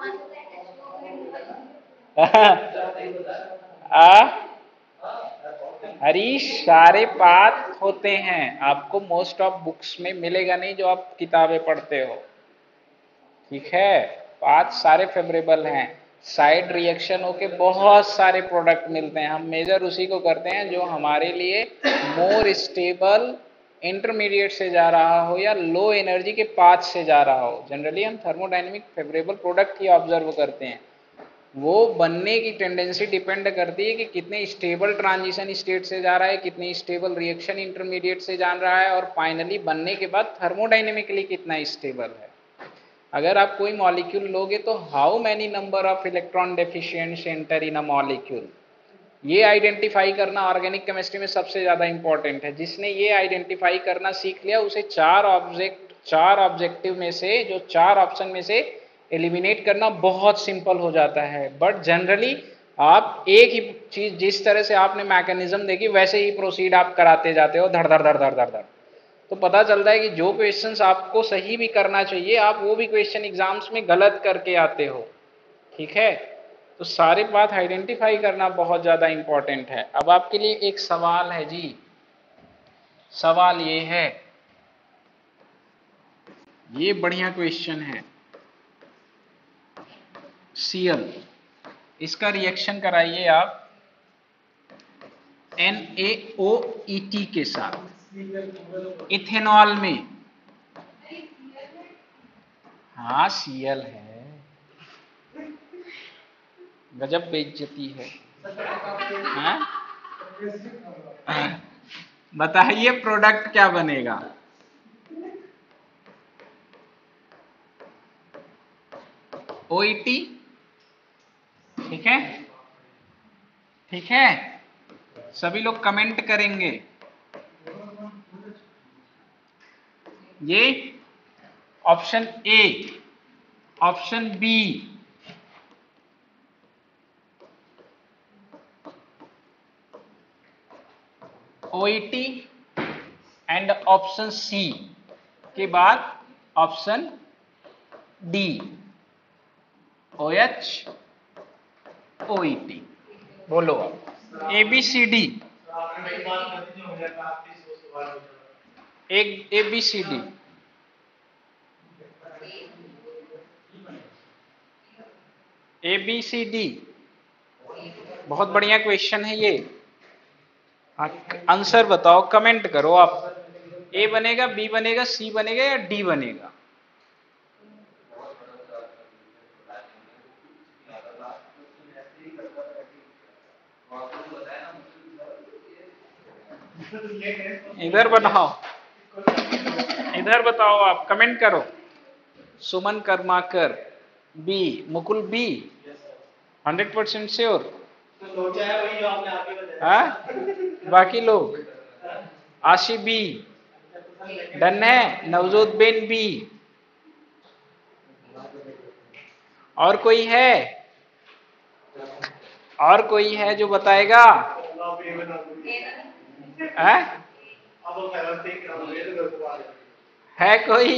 हरीश, सारे पाथ होते हैं, आपको मोस्ट ऑफ बुक्स में मिलेगा नहीं जो आप किताबें पढ़ते हो, ठीक है। पाथ सारे फेवरेबल हैं, साइड रिएक्शन होके बहुत सारे प्रोडक्ट मिलते हैं, हम मेजर उसी को करते हैं जो हमारे लिए मोर स्टेबल इंटरमीडिएट से जा रहा हो या लो एनर्जी के पाथ से जा रहा हो। जनरली हम थर्मोडायनेमिक फेवरेबल प्रोडक्ट ही ऑब्जर्व करते हैं। वो बनने की टेंडेंसी डिपेंड करती है कि कितने स्टेबल ट्रांजिशन स्टेट से जा रहा है, कितनी स्टेबल रिएक्शन इंटरमीडिएट से जा रहा है, और फाइनली बनने के बाद थर्मोडायनेमिकली कितना स्टेबल है। अगर आप कोई मॉलिक्यूल लोगे तो how many number of electron deficients enter in a molecule, ये आइडेंटिफाई करना ऑर्गेनिक केमिस्ट्री में सबसे ज्यादा इंपॉर्टेंट है। जिसने ये आइडेंटिफाई करना सीख लिया उसे चार ऑब्जेक्टिव में से, जो चार ऑप्शन में से एलिमिनेट करना बहुत सिंपल हो जाता है। बट जनरली आप एक ही चीज, जिस तरह से आपने मैकेनिज्म देखी वैसे ही प्रोसीड आप कराते जाते हो, धड़ धड़ धड़ धड़ धड़ धड़। तो पता चलता है कि जो क्वेश्चंस आपको सही भी करना चाहिए आप वो भी क्वेश्चन एग्जाम्स में गलत करके आते हो, ठीक है। तो सारे बात आइडेंटिफाई करना बहुत ज्यादा इंपॉर्टेंट है। अब आपके लिए एक सवाल है जी, सवाल ये है, ये बढ़िया क्वेश्चन है। Cl, इसका रिएक्शन कराइए आप NaOET के साथ इथेनॉल में। हाँ Cl है, गजब बेइज्जती है। हाँ? बताइए प्रोडक्ट क्या बनेगा। OET, ठीक है, ठीक है। सभी लोग कमेंट करेंगे। ये option A, option B, OET and option C के बाद ऑप्शन डी, OH OET। बोलो अब ABCD, एक ABCD। ABCD बहुत बढ़िया क्वेश्चन है ये। आंसर बताओ, कमेंट करो आप। ए बनेगा, बी बनेगा, सी बनेगा या डी बनेगा? इधर बनाओ, इधर बताओ, आप कमेंट करो। Suman Karmakar B, Mukul B, 100% sure. हाँ, बाकी लोग आशी बी, डन है। नवजोत बेन बी, और कोई है, और कोई है जो बताएगा? है कोई?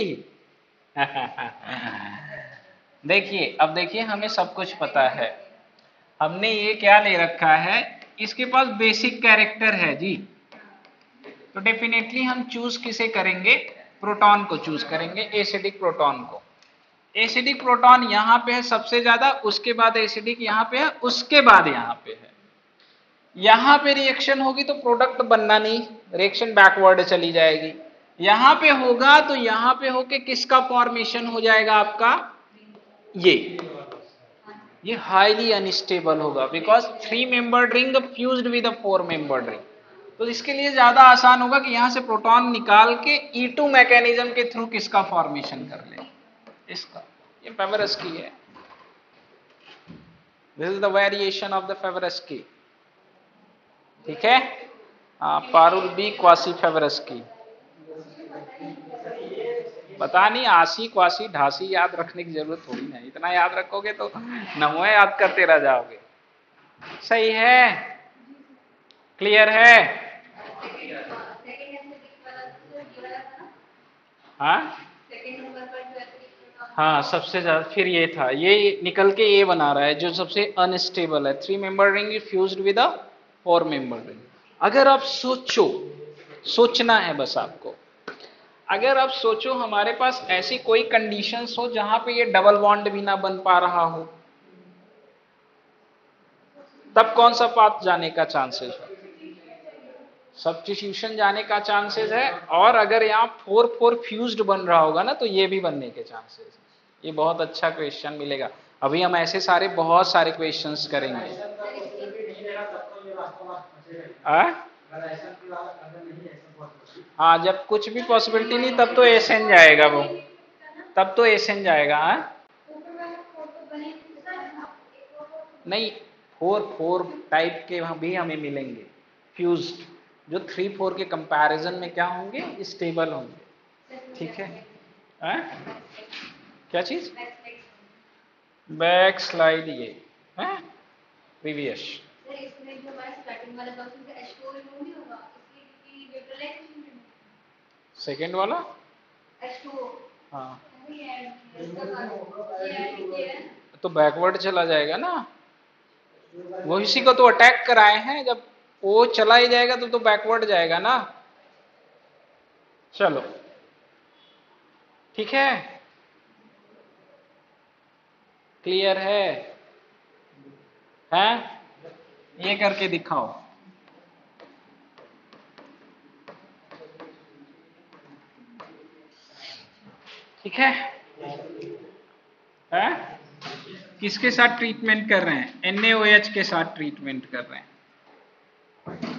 देखिए, अब देखिए, हमें सब कुछ पता है। हमने ये क्या ले रखा है, इसके पास बेसिक कैरेक्टर है जी, तो डेफिनेटली हम चूज किसे करेंगे? प्रोटॉन को चूज करेंगे, एसिडिक प्रोटॉन को। एसिडिक प्रोटॉन यहाँ पे है सबसे ज्यादा, उसके बाद एसिडिक यहाँ पे है, उसके बाद यहाँ पे है। यहाँ पे रिएक्शन होगी तो प्रोडक्ट बनना नहीं, रिएक्शन बैकवर्ड चली जाएगी। यहाँ पे होगा तो यहाँ पे होके किसका फॉर्मेशन हो जाएगा आपका, ये हाईली अनस्टेबल होगा, because 3 membered ring fused with a 4 membered ring. तो इसके लिए ज्यादा आसान होगा कि यहां से प्रोटॉन निकाल के E2 मैकेनिज्म के थ्रू किसका फॉर्मेशन कर ले, इसका। ये फेवरस की है, this is the variation of the Favorskii की, ठीक है। पारुल बी क्वासी फेवरस की। पता नहीं आसी क्वासी ढासी याद रखने की जरूरत थोड़ी ना, इतना याद रखोगे तो नमो याद करते रह जाओगे। सही है, क्लियर है। हाँ सबसे ज्यादा फिर ये था, ये निकल के ये बना रहा है जो सबसे अनस्टेबल है। 3 member ring is fused with a 4 member ring. अगर आप सोचो, सोचना है बस आपको, अगर आप सोचो हमारे पास ऐसी कोई कंडीशंस हो जहां पे ये डबल बॉन्ड भी ना बन पा रहा हो, तब कौन सा पाथ जाने का चांसेस है, सब्स्टिट्यूशन जाने का चांसेस है। और अगर यहाँ 4-4 फ्यूज्ड बन रहा होगा ना तो ये भी बनने के चांसेस है। ये बहुत अच्छा क्वेश्चन मिलेगा, अभी हम ऐसे सारे बहुत सारे क्वेश्चंस करेंगे। हाँ जब कुछ भी पॉसिबिलिटी नहीं तब तो एसएन जाएगा, वो तब तो एसएन जाएगा। नहीं 4-4 टाइप के भी हमें मिलेंगे फ्यूज्ड, जो 3-4 के कंपैरिजन में क्या होंगे, स्टेबल होंगे, ठीक है। क्या चीज, बैक स्लाइड, ये है प्रीवियस। सेकेंड वाला हाँ तो बैकवर्ड चला जाएगा ना, वो इसी को तो अटैक कराए हैं, जब वो चला ही जाएगा तो बैकवर्ड जाएगा ना। चलो ठीक है, क्लियर है, हैं? ये करके दिखाओ। ठीक है, हैं? किसके साथ ट्रीटमेंट कर रहे हैं, NaOH के साथ ट्रीटमेंट कर रहे हैं।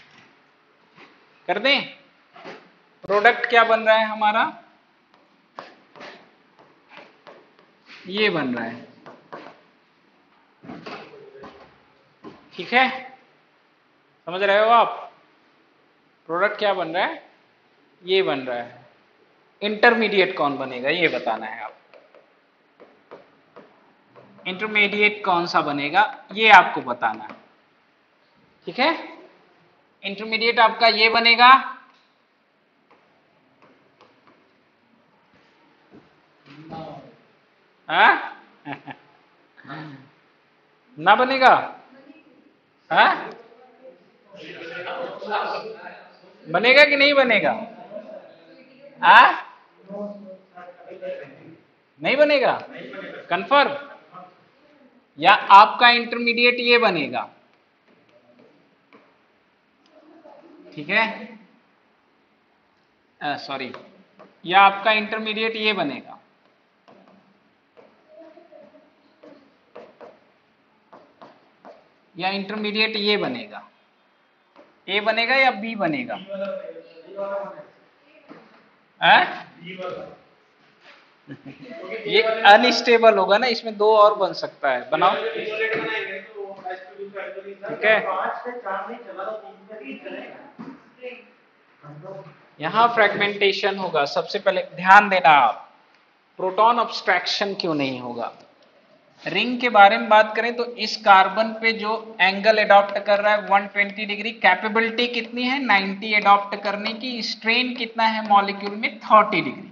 कर दें, प्रोडक्ट क्या बन रहा है हमारा, ये बन रहा है, ठीक है। समझ रहे हो आप, प्रोडक्ट क्या बन रहा है, ये बन रहा है। इंटरमीडिएट कौन बनेगा ये बताना है आप, इंटरमीडिएट कौन सा बनेगा ये आपको बताना है, ठीक है। इंटरमीडिएट आपका ये बनेगा, ना बनेगा, बनेगा कि नहीं बनेगा, नहीं बनेगा, कंफर्म। या आपका इंटरमीडिएट ये बनेगा, ठीक है, सॉरी, या आपका इंटरमीडिएट ये बनेगा, या इंटरमीडिएट ये बनेगा, ए बनेगा या बी बनेगा, ये अनस्टेबल होगा ना, इसमें 2 और बन सकता है, बनाओ, ठीक है। यहां फ्रेगमेंटेशन होगा, सबसे पहले ध्यान देना आप, प्रोटॉन अब्स्ट्रैक्शन क्यों नहीं होगा। रिंग के बारे में बात करें तो इस कार्बन पे जो एंगल अडॉप्ट कर रहा है 120 डिग्री, कैपेबिलिटी कितनी है 90 अडॉप्ट करने की, स्ट्रेन कितना है मॉलिक्यूल में 30 डिग्री।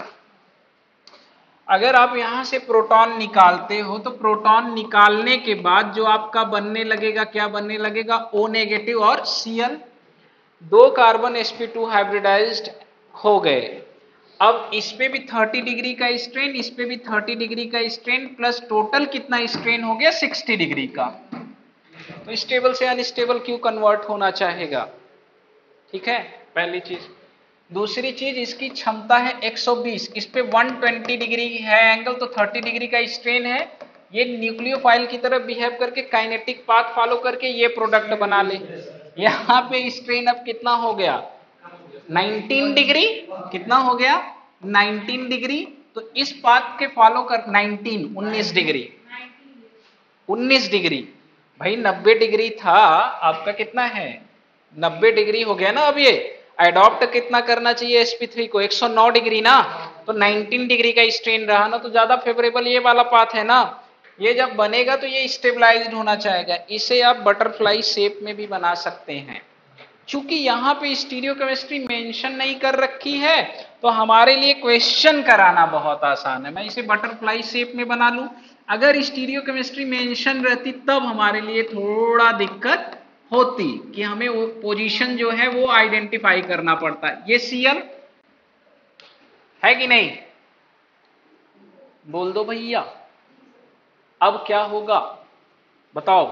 अगर आप यहां से प्रोटॉन निकालते हो तो प्रोटॉन निकालने के बाद जो आपका बनने लगेगा, क्या बनने लगेगा, O नेगेटिव और Cl, 2 कार्बन sp2 हाइब्रिडाइज्ड हो गए। अब इस पे भी 30 डिग्री का स्ट्रेन, इस पे भी 30 डिग्री का स्ट्रेन, प्लस टोटल कितना स्ट्रेन हो गया 60 डिग्री का। तो स्टेबल से अनस्टेबल क्यों कन्वर्ट होना चाहेगा? ठीक है, पहली चीज। दूसरी चीज, इसकी क्षमता है 120, इस पे 120 डिग्री है एंगल, तो 30 डिग्री का स्ट्रेन है। ये न्यूक्लियोफाइल की तरह बिहेव करके काइनेटिक पाथ फॉलो करके ये प्रोडक्ट बना ले। यहाँ पे स्ट्रेन अब कितना हो गया 19 डिग्री, कितना हो गया 19 डिग्री। तो इस पाथ के फॉलो कर 19 डिग्री, 19 डिग्री भाई, 90 डिग्री था, आपका कितना है 90 डिग्री हो गया ना। अब ये एडॉप्ट कितना करना चाहिए sp3 को 109 डिग्री ना, तो 19 डिग्री का स्ट्रेन रहा ना, तो ज्यादा फेवरेबल ये वाला पाथ है ना। ये जब बनेगा तो ये स्टेबलाइज्ड होना चाहेगा। इसे आप बटरफ्लाई शेप में भी बना सकते हैं। चूंकि यहाँ पे स्टीरियो केमिस्ट्री मेंशन नहीं कर रखी है, तो हमारे लिए क्वेश्चन कराना बहुत आसान है। मैं इसे बटरफ्लाई शेप में बना लूं। अगर स्टीरियो केमिस्ट्री मेंशन रहती तब हमारे लिए थोड़ा दिक्कत होती कि हमें वो पोजीशन जो है वो आइडेंटिफाई करना पड़ता है। ये सीएल है कि नहीं, बोल दो भैया। अब क्या होगा बताओ?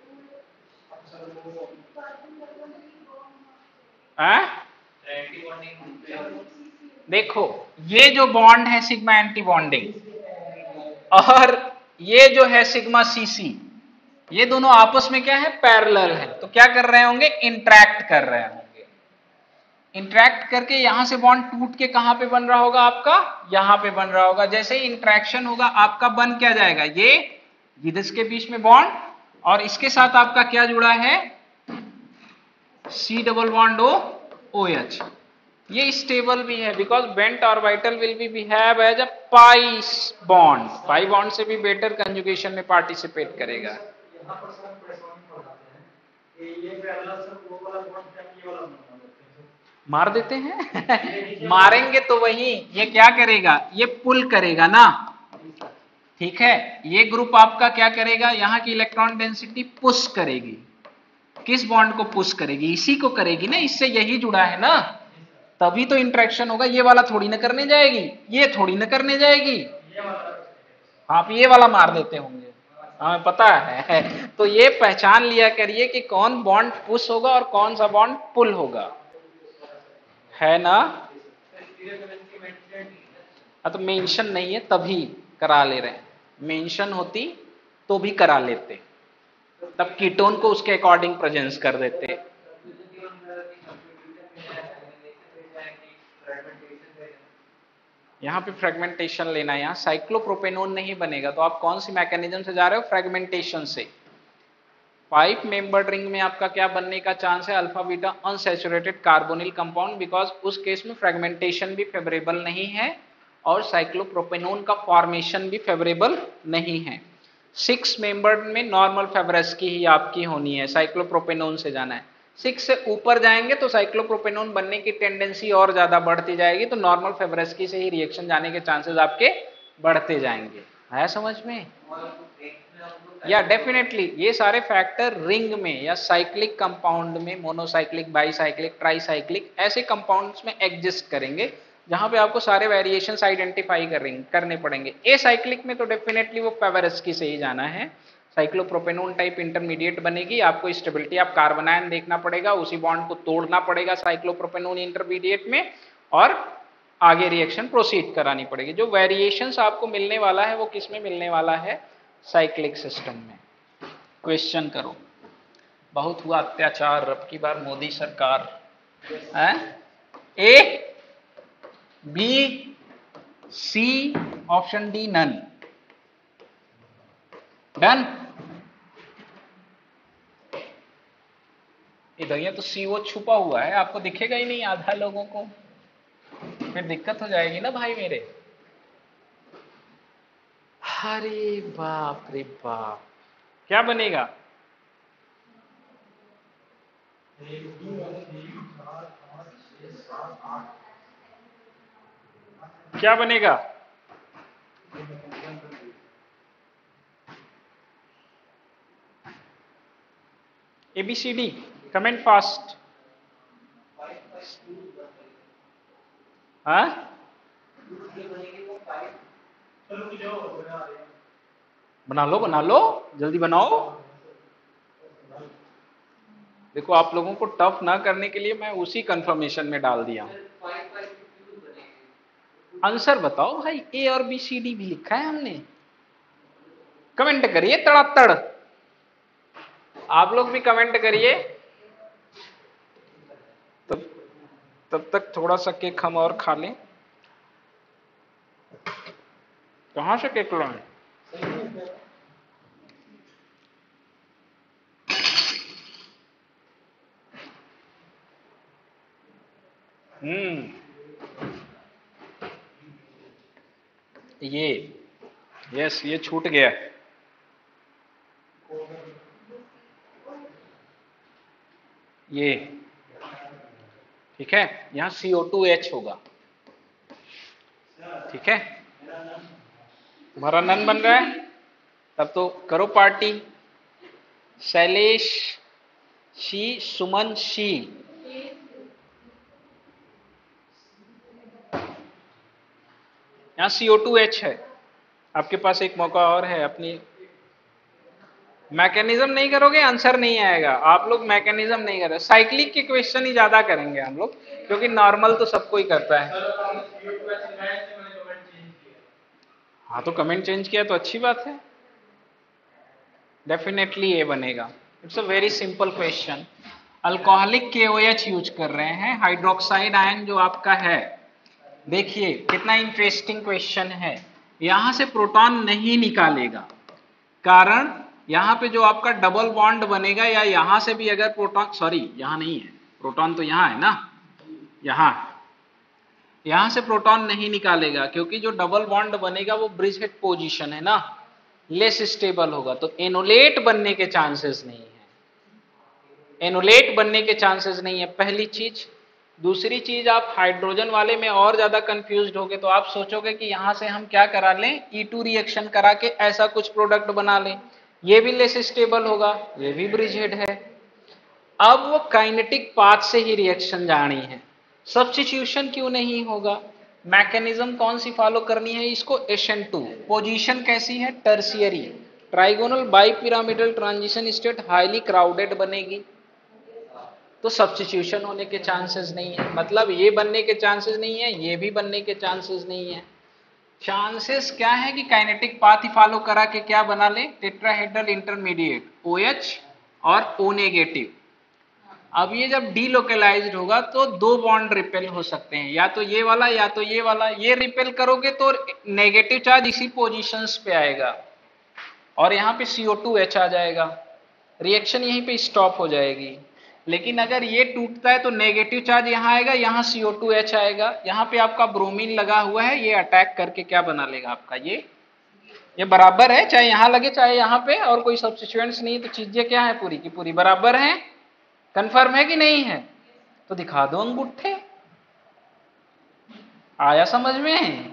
देखो, ये जो बॉन्ड है सिग्मा एंटी बॉन्डिंग, और ये जो है सिग्मा सीसी, ये दोनों आपस में क्या है पैरेलल है। तो क्या कर रहे होंगे इंटरैक्ट कर रहे होंगे। इंटरैक्ट करके यहां से बॉन्ड टूट के कहां पे बन रहा होगा आपका, यहां पे बन रहा होगा। जैसे ही इंटरैक्शन होगा आपका बन क्या जाएगा, ये इसके बीच में बॉन्ड, और इसके साथ आपका क्या जुड़ा है C double bond O OH। ये स्टेबल भी है because bent orbital will be behave as a pi bond, pi bond से भी बेटर कंजुगेशन में पार्टिसिपेट करेगा। मार देते हैं मारेंगे तो वही, ये क्या करेगा, ये पुल करेगा ना। ठीक है, ये ग्रुप आपका क्या करेगा, यहाँ की इलेक्ट्रॉन डेंसिटी पुश करेगी। किस बॉन्ड को पुश करेगी, इसी को करेगी ना, इससे यही जुड़ा है ना, तभी तो इंटरेक्शन होगा। ये वाला थोड़ी ना करने जाएगी, ये थोड़ी ना करने जाएगी। आप ये वाला मार देते होंगे, हमें पता है। तो ये पहचान लिया करिए कि कौन बॉन्ड पुश होगा और कौन सा बॉन्ड पुल होगा, है ना। तो मेंशन नहीं है तभी करा ले रहे हैं, मेंशन होती तो भी करा लेते, तब कीटोन को उसके अकॉर्डिंग प्रेजेंस कर देते। यहाँ पे फ्रेगमेंटेशन लेना है, यहाँ साइक्लोप्रोपेनोन नहीं बनेगा। तो आप कौन सी मैकेनिज्म से जा रहे हो, फ्रेगमेंटेशन से। 5 मेंबर्ड रिंग में आपका क्या बनने का चांस है, alpha beta unsaturated carbonyl compound, because उस केस में फ्रेगमेंटेशन भी फेवरेबल नहीं है और साइक्लोप्रोपेनोन का फॉर्मेशन भी फेवरेबल नहीं है। 6 मेंबर्ड में नॉर्मल फेवरेस्की ही आपकी होनी है, साइक्लोप्रोपेनोन से जाना है। 6 से ऊपर जाएंगे तो साइक्लोप्रोपेनोन बनने की टेंडेंसी और ज्यादा बढ़ती जाएगी, तो नॉर्मल फेवरेस्की से ही रिएक्शन जाने के चांसेस आपके बढ़ते जाएंगे। है समझ में? या डेफिनेटली ये सारे फैक्टर रिंग में या साइक्लिक कंपाउंड में, मोनोसाइक्लिक, बाईसाइक्लिक, ट्राईसाइक्लिक, ऐसे कंपाउंड्स में एग्जिस्ट करेंगे जहां पे आपको सारे वेरिएशंस आइडेंटिफाई करने पड़ेंगे। ए साइक्लिक में तो डेफिनेटली वो फेवरेस्की से ही जाना है, साइक्लोप्रोपेनोन टाइप इंटरमीडिएट बनेगी। आपको स्टेबिलिटी ऑफ कार्बोनायन देखना पड़ेगा, उसी बॉन्ड को तोड़ना पड़ेगा साइक्लोप्रोपेनोन इंटरमीडिएट में, और आगे रिएक्शन प्रोसीड करानी पड़ेगी। जो वेरिएशंस आपको मिलने वाला है वो किस में मिलने वाला है, साइक्लिक सिस्टम में। क्वेश्चन करो। बहुत हुआ अत्याचार अब की बार मोदी सरकार है। A B C option D none, done. इधर ये तो सी वो छुपा हुआ है, आपको दिखेगा ही नहीं आधा लोगों को, फिर दिक्कत हो जाएगी ना भाई मेरे। अरे बाप रे बाप, क्या बनेगा, क्या बनेगा, ABCD, कमेंट फास्ट। हाँ बना लो, जल्दी बनाओ। देखो आप लोगों को टफ ना करने के लिए मैं उसी कंफर्मेशन में डाल दिया हूं। आंसर बताओ भाई, ए और बी सी डी भी लिखा है हमने। कमेंट करिए तड़ातड़, आप लोग भी कमेंट करिए। तब तक थोड़ा सा केक हम और खा लें। कहां से केक लाएं? ये यस, ये छूट गया। ये ठीक है, यहां CO2H होगा। ठीक है, तुम्हारा नन बन रहा है, तब तो करो पार्टी। शैलेश शी, सुमन शी, यहां CO2H है। आपके पास एक मौका और है। अपनी मैकेनिज्म नहीं करोगे आंसर नहीं आएगा। आप लोग मैकेनिज्म नहीं कर रहे, साइक्लिक के क्वेश्चन ही ज्यादा करेंगे हम लोग, क्योंकि नॉर्मल तो सबको ही करता है। हाँ तो कमेंट चेंज किया तो अच्छी बात है, डेफिनेटली ये बनेगा। It's a very simple question. Alcoholic KOH use कर रहे हैं, हाइड्रोक्साइड आयन जो आपका है। देखिए कितना इंटरेस्टिंग क्वेश्चन है। यहां से प्रोटॉन नहीं निकालेगा, कारण यहां पे जो आपका डबल बॉन्ड बनेगा, या यहां से भी अगर प्रोटॉन, सॉरी यहां नहीं है, प्रोटॉन तो यहां है ना, यहां से प्रोटॉन नहीं निकालेगा, क्योंकि जो डबल बॉन्ड बनेगा वो ब्रिज हेड पोजीशन है ना, लेस स्टेबल होगा, तो एनोलेट बनने के चांसेस नहीं है। एनोलेट बनने के चांसेस नहीं है, पहली चीज। दूसरी चीज, आप हाइड्रोजन वाले में और ज्यादा कंफ्यूज्ड होगे, तो आप सोचोगे कि यहां से हम क्या करा लें, E2 रिएक्शन करा के ऐसा कुछ प्रोडक्ट बना लें, ये भी लेस स्टेबल होगा, ये भी ब्रिज हेड है। अब वो काइनेटिक पाथ से ही रिएक्शन जानी है, सब्स्टिट्यूशन क्यों नहीं होगा। मैकेनिज्म कौन सी फॉलो करनी है इसको, SN2। पोजीशन कैसी है, tertiary, trigonal bipyramidal transition state, highly crowded बनेगी, तो सब्स्टिट्यूशन होने के चांसेस नहीं है। मतलब ये बनने के चांसेस नहीं है, ये भी बनने के चांसेस नहीं है। चांसेस क्या है कि काइनेटिक पाथ ही फॉलो करा के क्या बना ले, टेट्राहेड्रल इंटरमीडिएट OH और O नेगेटिव। अब ये जब डीलोकलाइज्ड होगा तो दो बॉन्ड रिपेल हो सकते हैं, या तो ये वाला या तो ये वाला। ये रिपेल करोगे तो नेगेटिव चार्ज इसी पोजीशंस पे आएगा और यहाँ पे CO2H आ जाएगा, रिएक्शन यहीं पे स्टॉप हो जाएगी। लेकिन अगर ये टूटता है तो नेगेटिव चार्ज यहाँ आएगा, यहाँ CO2H आएगा, यहाँ पे आपका ब्रोमीन लगा हुआ है, ये अटैक करके क्या बना लेगा आपका, ये बराबर है, चाहे यहाँ लगे चाहे यहाँ पे, और कोई सब्स्टिट्यूएंट्स नहीं, तो चीजें क्या है, पूरी की पूरी बराबर है। कंफर्म है कि नहीं है, तो दिखा दो अंगूठे। आया समझ में?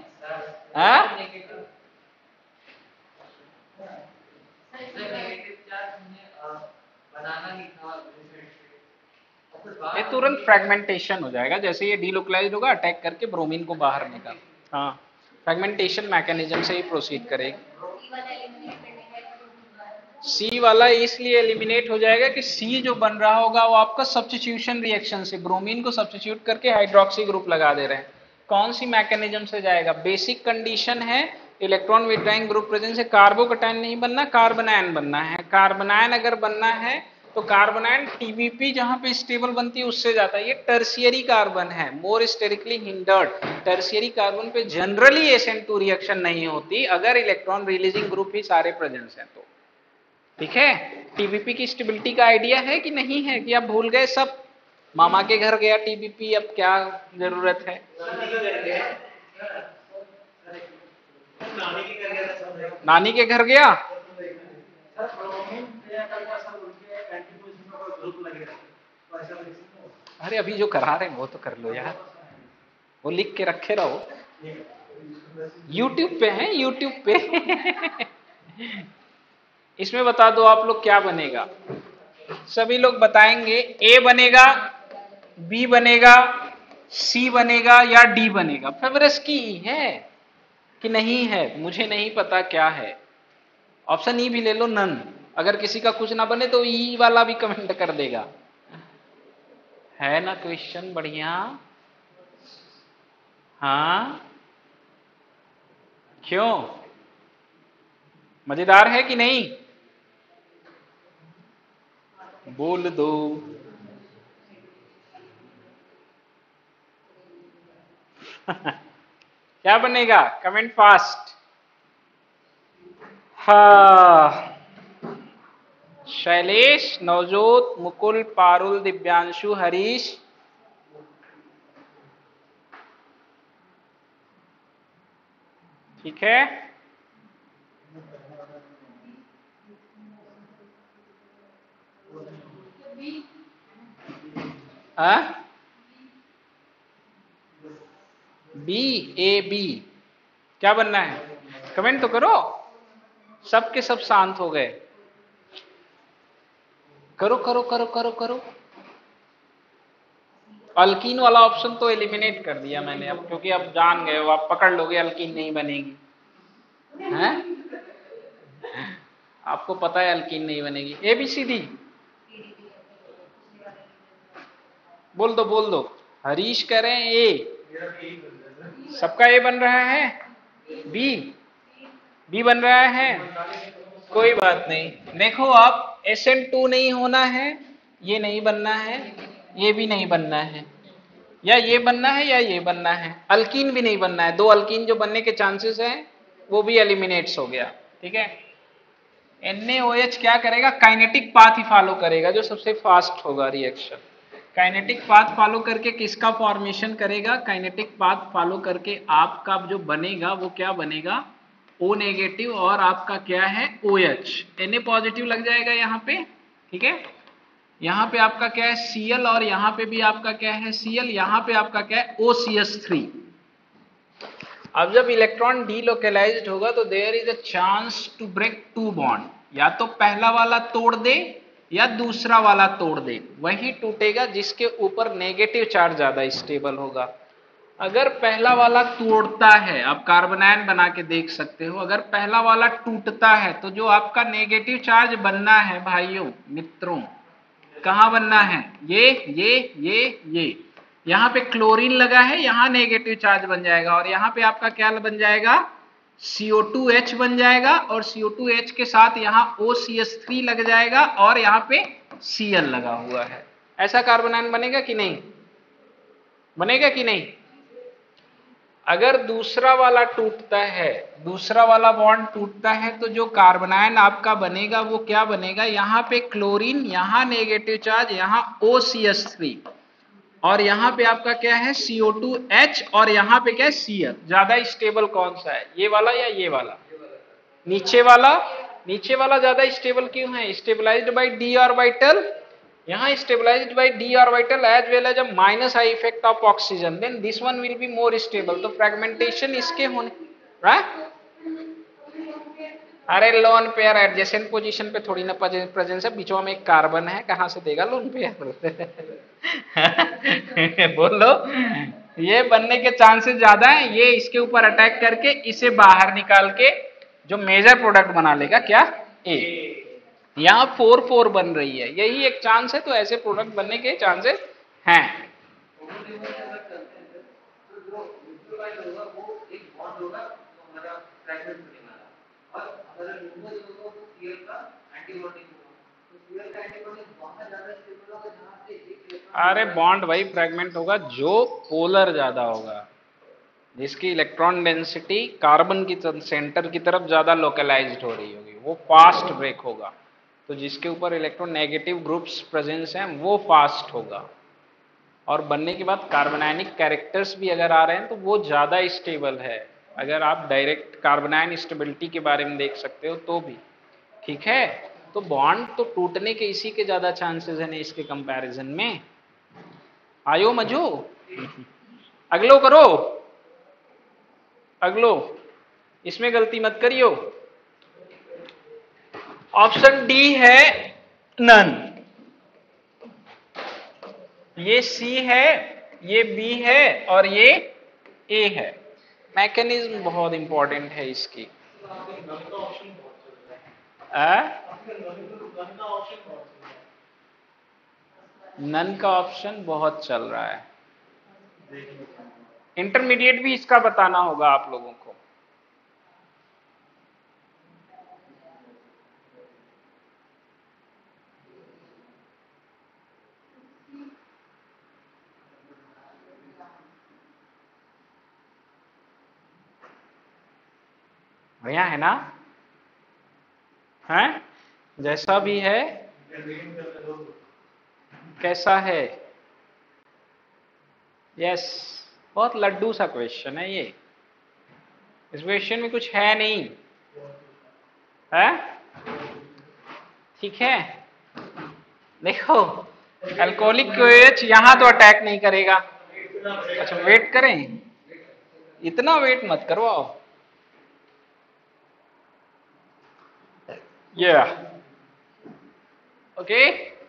ये तुरंत फ्रेगमेंटेशन हो जाएगा, जैसे ये डीलोकलाइज्ड होगा अटैक करके ब्रोमीन को बाहर निकाल, हाँ फ्रेगमेंटेशन मैकेनिज्म से ही प्रोसीड करेगी। C वाला इसलिए एलिमिनेट हो जाएगा कि C जो बन रहा होगा वो आपका सब्स्टिट्यूशन रिएक्शन से, ब्रोमीन को सब्स्टिट्यूट करके हाइड्रोक्सी ग्रुप लगा दे रहे हैं। कौन सी मैकेनिज्म से जाएगा, बेसिक कंडीशन है इलेक्ट्रॉन विड्रॉइंग ग्रुप प्रेजेंस से कार्बोकैटायन नहीं बनना, कार्बोनायन बनना है। कार्बोनायन अगर बनना है तो कार्बोनायन TBP जहां पे स्टेबल बनती है उससे जाता है। ये टर्शियरी कार्बन है, more sterically hindered. Tertiary carbon पे जनरली SN2 रिएक्शन नहीं होती अगर इलेक्ट्रॉन रिलीजिंग ग्रुप ही सारे प्रेजेंस हैं तो। ठीक है, TBP की स्टेबिलिटी का आइडिया है कि नहीं है, कि आप भूल गए सब, मामा के घर गया TBP, अब क्या जरूरत है। नानी के घर गया, अरे अभी जो करा रहे हैं वो तो कर लो यार, वो लिख के रखे रहो, YouTube पे है, YouTube पे। इसमें बता दो आप लोग क्या बनेगा, सभी लोग बताएंगे A बनेगा, B बनेगा, C बनेगा या D बनेगा। फेवरेट की है, कि नहीं है, मुझे नहीं पता क्या है। ऑप्शन ई भी ले लो, नन। अगर किसी का कुछ ना बने तो ई वाला भी कमेंट कर देगा। है ना क्वेश्चन बढ़िया? हाँ, क्यों? मजेदार है कि नहीं? बोल दो। क्या बनेगा? Comment fast. हाँ, शैलेश, नवजोत, मुकुल, पारुल, दिव्यांशु, हरीश। ठीक है, हाँ, बी, ए बी। क्या बनना है? कमेंट तो करो। सब के सब शांत हो गए। करो करो करो करो करो। अल्कीन वाला ऑप्शन तो एलिमिनेट कर दिया मैंने अब, क्योंकि अब जान गए हो, आप पकड़ लोगे अल्कीन नहीं बनेगी। हैं? आपको पता है अल्कीन नहीं बनेगी। ए बी सी डी बोल दो, बोल दो। हरीश कह रहे हैं ए। सबका ए बन रहा है। बी, बी बन रहा है। कोई बात नहीं। देखो, आप SN2 नहीं होना है, ये नहीं बनना है, ये भी नहीं बनना है, या ये बनना है या ये बनना है। अल्कीन भी नहीं बनना है। दो अल्कीन जो बनने के चांसेस हैं वो भी एलिमिनेट्स हो गया। ठीक है। NaOH क्या करेगा? काइनेटिक पाथ ही फॉलो करेगा, जो सबसे फास्ट होगा रिएक्शन। काइनेटिक पाथ फॉलो करके किसका फॉर्मेशन करेगा? काइनेटिक पाथ फॉलो करके आपका जो बनेगा वो क्या बनेगा? O नेगेटिव, और आपका क्या है? OH। Na पॉजिटिव लग जाएगा यहाँ पे। ठीक है। यहाँ पे आपका क्या है? Cl, और यहाँ पे भी आपका क्या है? Cl। यहाँ पे आपका क्या है? OCH3। अब जब इलेक्ट्रॉन डीलोकेलाइज्ड होगा तो there is a chance to break two bond. या तो पहला वाला तोड़ दे या दूसरा वाला तोड़ दे, वही टूटेगा जिसके ऊपर नेगेटिव चार्ज ज्यादा स्टेबल होगा। अगर पहला वाला तोड़ता है, आप कार्बनायन बना के देख सकते हो, अगर पहला वाला टूटता है तो जो आपका नेगेटिव चार्ज बनना है भाइयों मित्रों, कहां बनना है? ये यहां पे क्लोरीन लगा है, यहां नेगेटिव चार्ज बन जाएगा, और यहां पे आपका क्या बन जाएगा? CO2H बन जाएगा, और CO2H के साथ यहां OCH3 लग जाएगा, और यहां पे Cl लगा हुआ है। ऐसा कार्बनायन बनेगा कि नहीं? बनेगा कि नहीं? अगर दूसरा वाला टूटता है, दूसरा वाला बॉन्ड टूटता है, तो जो कार्बनायन आपका बनेगा वो क्या बनेगा? यहां पे क्लोरीन, यहां नेगेटिव चार्ज, यहां OCH3, और यहां पे आपका क्या है? CO2H, और यहां पे क्या है? Cl। ज्यादा स्टेबल कौन सा है, ये वाला या ये वाला? नीचे वाला। नीचे वाला ज्यादा स्टेबल क्यों है? Stabilized by d orbital. यहाँ stabilized by d orbital as well as a minus I effect of oxygen, then this one will be more stable. तो फ्रेगमेंटेशन इसके होने, राइट? अरे लोन पेयर एडजेसेंट पोजीशन पे थोड़ी ना प्रेजेंस है, बीचों में एक कार्बन है, कहां से देगा लोन पेयर? बोलो। ये बनने के चांसेस ज्यादा है, ये इसके ऊपर अटैक करके इसे बाहर निकाल के जो मेजर प्रोडक्ट बना लेगा, क्या? ए। यहाँ 4-4 बन रही है, यही एक चांस है, तो ऐसे प्रोडक्ट बनने के चांसेस हैं। अरे बॉन्ड भाई फ्रेगमेंट होगा जो पोलर ज्यादा होगा, जिसकी इलेक्ट्रॉन डेंसिटी कार्बन की सेंटर की तरफ ज्यादा लोकलाइज्ड हो रही होगी, वो फास्ट ब्रेक होगा। तो जिसके ऊपर इलेक्ट्रॉन नेगेटिव ग्रुप्स प्रेजेंस हैं वो फास्ट होगा, और बनने के बाद कार्बोनायनिक कैरेक्टर्स भी अगर आ रहे हैं तो वो ज्यादा स्टेबल है। अगर आप डायरेक्ट कार्बोनायन स्टेबिलिटी के बारे में देख सकते हो तो भी। ठीक है। तो बॉन्ड तो टूटने के इसी के ज्यादा चांसेस है ना इसके कंपैरिजन में। आयो मजो। अगलो करो, अगलो, इसमें गलती मत करियो। ऑप्शन डी है नन, ये सी है, ये बी है, और ये ए है। मैकेनिज्म बहुत इंपॉर्टेंट है इसकी। आ? नन का ऑप्शन बहुत चल रहा है। इंटरमीडिएट भी इसका बताना होगा आप लोगों को। बढ़िया है ना? हैं? जैसा भी है, कैसा है? यस, बहुत लड्डू सा क्वेश्चन है ये। इस क्वेश्चन में कुछ है नहीं है। ठीक है, देखो अल्कोहलिक OH यहां तो अटैक नहीं करेगा। अच्छा वेट करें, इतना वेट मत करवाओ। ओके,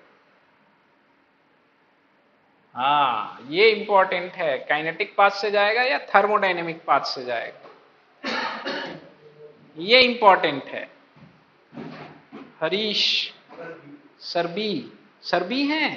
हाँ ये इंपॉर्टेंट है। काइनेटिक पाथ से जाएगा या थर्मोडायनेमिक पाथ से जाएगा, ये इंपॉर्टेंट है। हरीश, सरबी, सरबी हैं?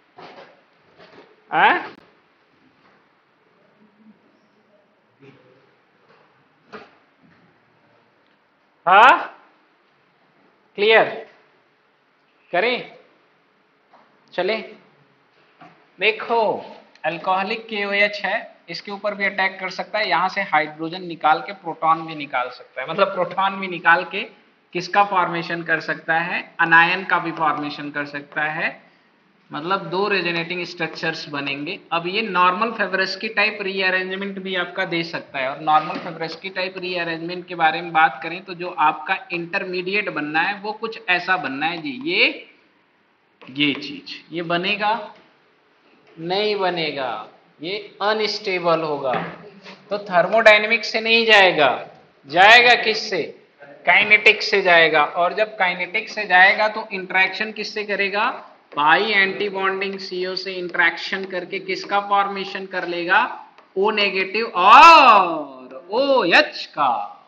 हाँ, क्लियर करें, चलें। देखो अल्कोहलिक KOH है, इसके ऊपर भी अटैक कर सकता है। यहां से हाइड्रोजन निकाल के प्रोटॉन भी निकाल सकता है, मतलब प्रोटॉन भी निकाल के किसका फॉर्मेशन कर सकता है, अनायन का भी फॉर्मेशन कर सकता है। मतलब दो रेजोनेटिंग स्ट्रक्चर्स बनेंगे। अब ये नॉर्मल फेब्रेस्की टाइप रीअरेंजमेंट भी आपका दे सकता है। और नॉर्मल फेब्रेस्की टाइप रीअरेंजमेंट के बारे में बात करें तो जो आपका इंटरमीडिएट बनना है वो कुछ ऐसा बनना है जी। ये चीज ये बनेगा नहीं बनेगा, ये अनस्टेबल होगा। तो थर्मोडायनेमिक्स से नहीं जाएगा, जाएगा किससे, काइनेटिक से जाएगा। और जब काइनेटिक से जाएगा तो इंटरेक्शन किससे करेगा, पाई एंटी बॉन्डिंग CO से इंटरेक्शन करके किसका फॉर्मेशन कर लेगा, O नेगेटिव और OH का।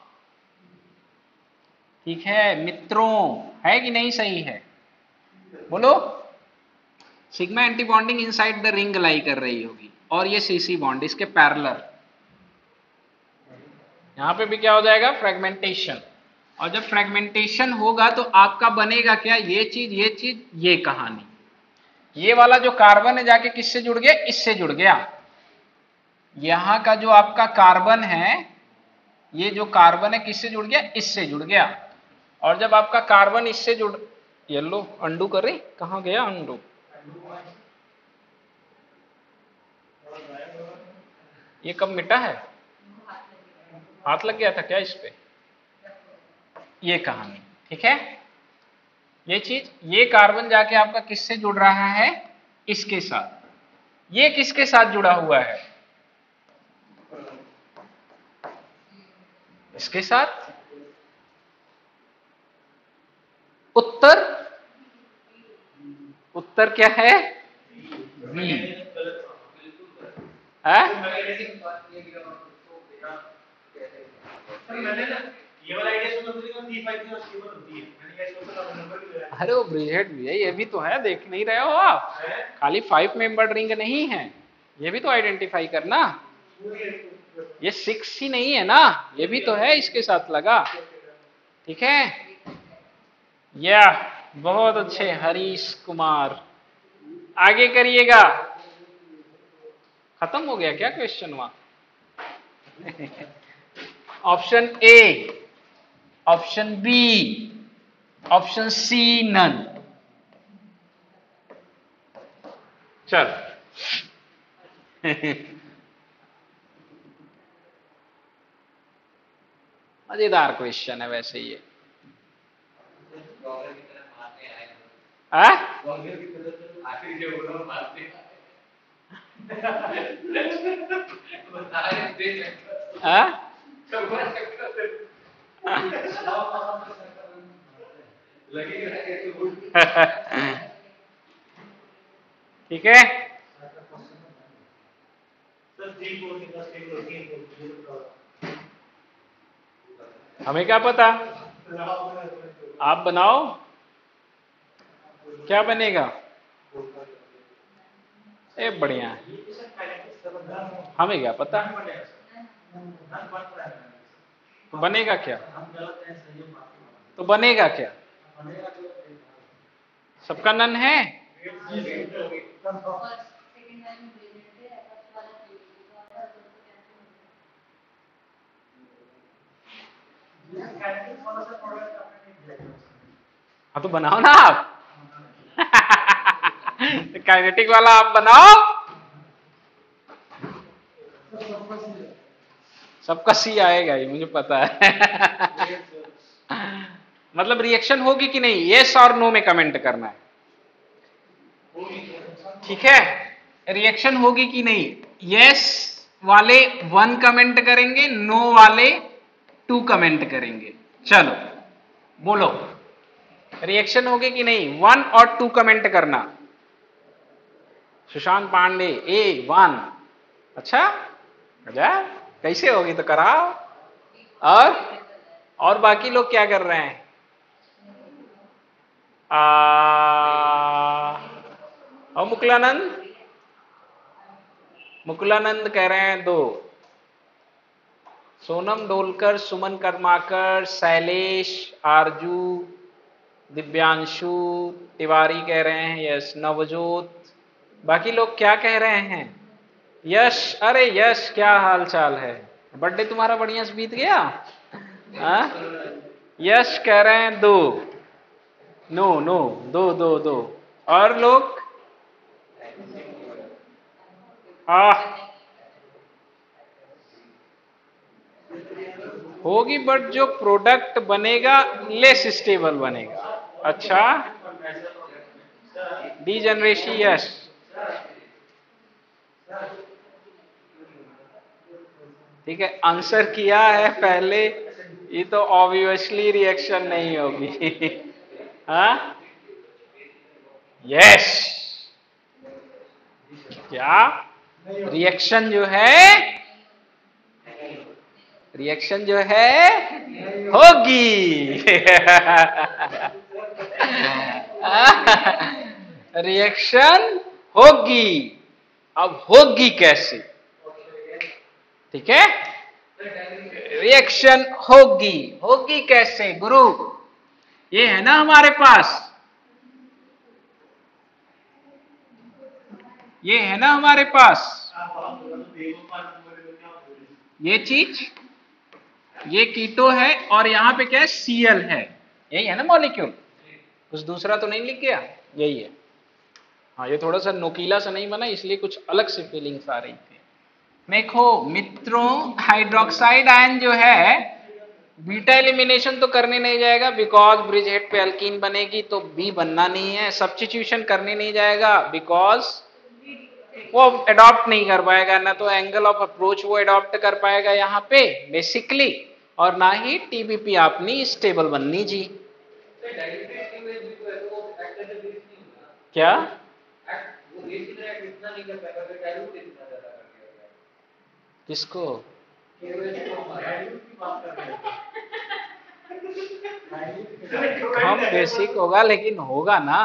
ठीक है मित्रों, है कि नहीं सही है, बोलो। Sigma anti bonding inside the ring lie कर रही होगी और ये CC बॉन्ड इसके पैरेलल। यहां पे भी क्या हो जाएगा, फ्रेगमेंटेशन। और जब फ्रेगमेंटेशन होगा तो आपका बनेगा क्या, ये चीज, ये कहानी। ये वाला जो कार्बन है जाके किससे जुड़ गया, इससे जुड़ गया। यहां का जो आपका कार्बन है, ये जो कार्बन है किससे जुड़ गया, इससे जुड़ गया। और जब आपका कार्बन इससे जुड़, येलो अंडू कर रही, कहां गया अंडू, ये कब मिटा है, हाथ लग गया था क्या इस पे, ये कहानी। ठीक है, ये चीज, ये कार्बन जाके आपका किससे जुड़ रहा है, इसके साथ। ये किसके साथ जुड़ा हुआ है, इसके साथ। उत्तर, उत्तर क्या है, बी है। अरे वो ब्रिजेट भी है, ये भी तो है, देख नहीं रहे हो आप, खाली 5 मेंबर रिंग नहीं है, ये भी तो आइडेंटिफाई करना। ये 6 ही नहीं है ना, ये भी तो है इसके साथ लगा। ठीक है, या बहुत अच्छे हरीश कुमार, आगे करिएगा। खत्म हो गया क्या क्वेश्चन वहां? Option A, option B, option C none. चल मजेदार क्वेश्चन है वैसे ये। आ? आ? ठीक है, हमें क्या पता, आप बनाओ, क्या बनेगा? ए बढ़िया, हमें क्या पता, तो बनेगा क्या? तो बनेगा क्या? सबका नन है? हाँ तो बनाओ ना आप। काइनेटिक वाला आप बनाओ। सबका सी आएगा ही, मुझे पता है। मतलब रिएक्शन होगी कि नहीं, यस और नो में कमेंट करना है, ठीक है? रिएक्शन होगी कि नहीं, यस वाले 1 कमेंट करेंगे, नो वाले 2 कमेंट करेंगे। चलो बोलो, रिएक्शन होगी कि नहीं? 1 और 2 कमेंट करना। सुशांत पांडे ए 1। अच्छा अच्छा, कैसे होगी तो कराओ। और बाकी लोग क्या कर रहे हैं? और मुकुलानंद कह रहे हैं 2। सोनम डोलकर, सुमन कर्माकर, शैलेश, आरजू, दिव्यांशु तिवारी कह रहे हैं यस। नवजोत, बाकी लोग क्या कह रहे हैं? यश। अरे यश, क्या हाल चाल है? बर्थडे तुम्हारा बढ़िया से बीत गया? हाँ? यश कह रहे हैं 2। No no, 2 2 2। और लोग होगी, बट जो प्रोडक्ट बनेगा लेस स्टेबल बनेगा। अच्छा, डीजनरेसी यस। ठीक है, आंसर किया है पहले, ये तो ऑब्वियसली रिएक्शन नहीं होगी। हाँ यस, क्या रिएक्शन जो है, रिएक्शन जो है होगी। रिएक्शन होगी, अब होगी कैसे? ठीक है, रिएक्शन होगी, होगी कैसे गुरु? ये है ना हमारे पास, ये है ना हमारे पास ये चीज, ये कीटो है और यहां पे क्या है? सीएल है। यही है ना मॉलिक्यूल, कुछ दूसरा तो नहीं लिख गया? यही है। हाँ, ये थोड़ा सा नोकीला सा नहीं बना, इसलिए कुछ अलग से फीलिंग्स आ रही थी। देखो मित्रों, हाइड्रोक्साइड आयन जो है बीटा एलिमिनेशन तो करने नहीं जाएगा, बिकॉज ब्रिज हेड पे अल्कीन बनेगी तो बी बनना नहीं है। सब्स्टिट्यूशन करने नहीं जाएगा बिकॉज वो अडॉप्ट नहीं कर पाएगा, ना तो एंगल ऑफ अप्रोच वो अडॉप्ट कर पाएगा यहाँ पे बेसिकली, और ना ही टीबीपी अपनी स्टेबल बननी जी। क्या? किसको? हम बेसिक होगा लेकिन होगा ना।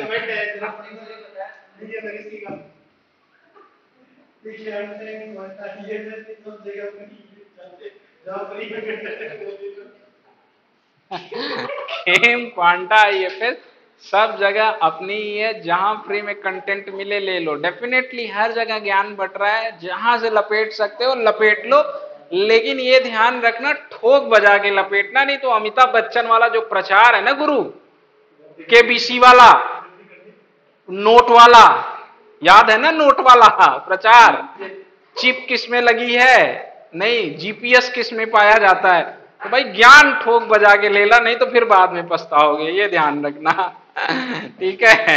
केम क्वांटा आईएफएस सब जगह अपनी ही है, जहां फ्री में कंटेंट मिले ले लो। डेफिनेटली हर जगह ज्ञान बट रहा है, जहां से लपेट सकते हो लपेट लो, लेकिन ये ध्यान रखना ठोक बजा के लपेटना, नहीं तो अमिताभ बच्चन वाला जो प्रचार है ना गुरु, केबीसी वाला, नोट वाला, याद है ना नोट वाला प्रचार, चिप किस में लगी है, नहीं जीपीएस किस में पाया जाता है। तो भाई ज्ञान ठोक बजा के लेला, नहीं तो फिर बाद में पछताओगे, ये ध्यान रखना। ठीक है?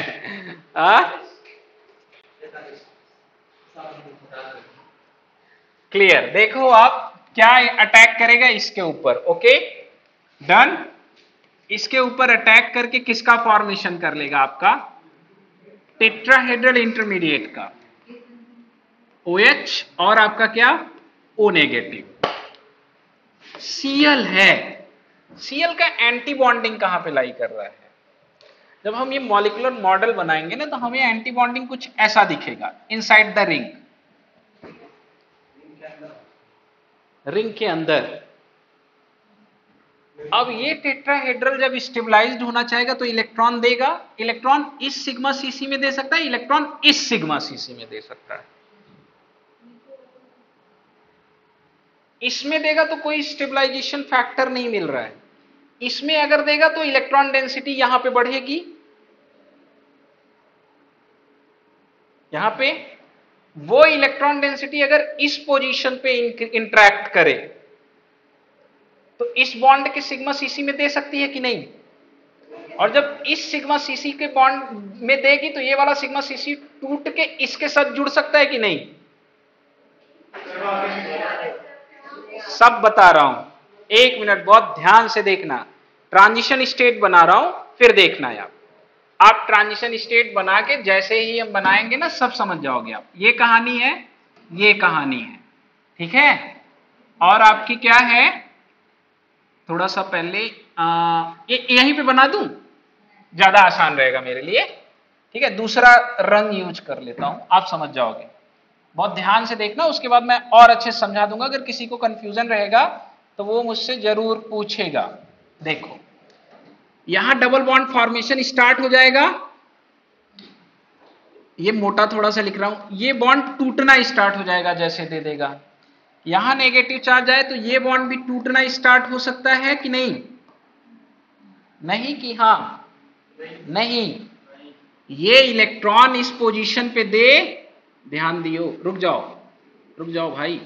क्लियर? देखो आप क्या अटैक करेगा इसके ऊपर। ओके डन, इसके ऊपर अटैक करके किसका फॉर्मेशन कर लेगा? आपका टेट्राहेड्रल इंटरमीडिएट का OH और आपका क्या O नेगेटिव। Cl है, Cl का एंटी बॉन्डिंग कहां पे लाई कर रहा है? जब हम ये मॉलिक्यूलर मॉडल बनाएंगे ना तो हमें एंटी बॉन्डिंग कुछ ऐसा दिखेगा इनसाइड द रिंग, रिंग के अंदर। अब ये टेट्राहेड्रल जब स्टेबलाइज्ड होना चाहेगा तो इलेक्ट्रॉन देगा। इलेक्ट्रॉन इस सिग्मा सीसी में दे सकता है, इलेक्ट्रॉन इस सिग्मा सीसी में दे सकता है। इसमें देगा तो कोई स्टेबलाइजेशन फैक्टर नहीं मिल रहा है, इसमें अगर देगा तो इलेक्ट्रॉन डेंसिटी यहां पे बढ़ेगी, यहां पे वो इलेक्ट्रॉन डेंसिटी अगर इस पोजीशन पे इंटरैक्ट करे तो इस बॉन्ड के सिग्मा सीसी में दे सकती है कि नहीं? और जब इस सिग्मा सीसी के बॉन्ड में देगी तो ये वाला सिग्मा सीसी टूट के इसके साथ जुड़ सकता है कि नहीं? सब बता रहा हूं, एक मिनट बहुत ध्यान से देखना। ट्रांजिशन स्टेट बना रहा हूं, फिर देखना है आप ट्रांजिशन स्टेट बना के जैसे ही हम बनाएंगे ना सब समझ जाओगे आप। ये कहानी है, ये कहानी है, ठीक है। और आपकी क्या है, थोड़ा सा पहले यहीं पे बना दूं, ज्यादा आसान रहेगा मेरे लिए, ठीक है। दूसरा रंग यूज कर लेता हूं, आप समझ जाओगे। बहुत ध्यान से देखना, उसके बाद मैं और अच्छे से समझा दूंगा। अगर किसी को कंफ्यूजन रहेगा तो वो मुझसे जरूर पूछेगा। देखो यहां डबल बॉन्ड फॉर्मेशन स्टार्ट हो जाएगा, ये मोटा थोड़ा सा लिख रहा हूं, ये बॉन्ड टूटना स्टार्ट हो जाएगा जैसे दे देगा। यहां नेगेटिव चार्ज आए तो ये बॉन्ड भी टूटना स्टार्ट हो सकता है कि नहीं? नहीं कि हां? नहीं, ये इलेक्ट्रॉन इस पोजीशन पे दे, ध्यान दियो, रुक जाओ भाई।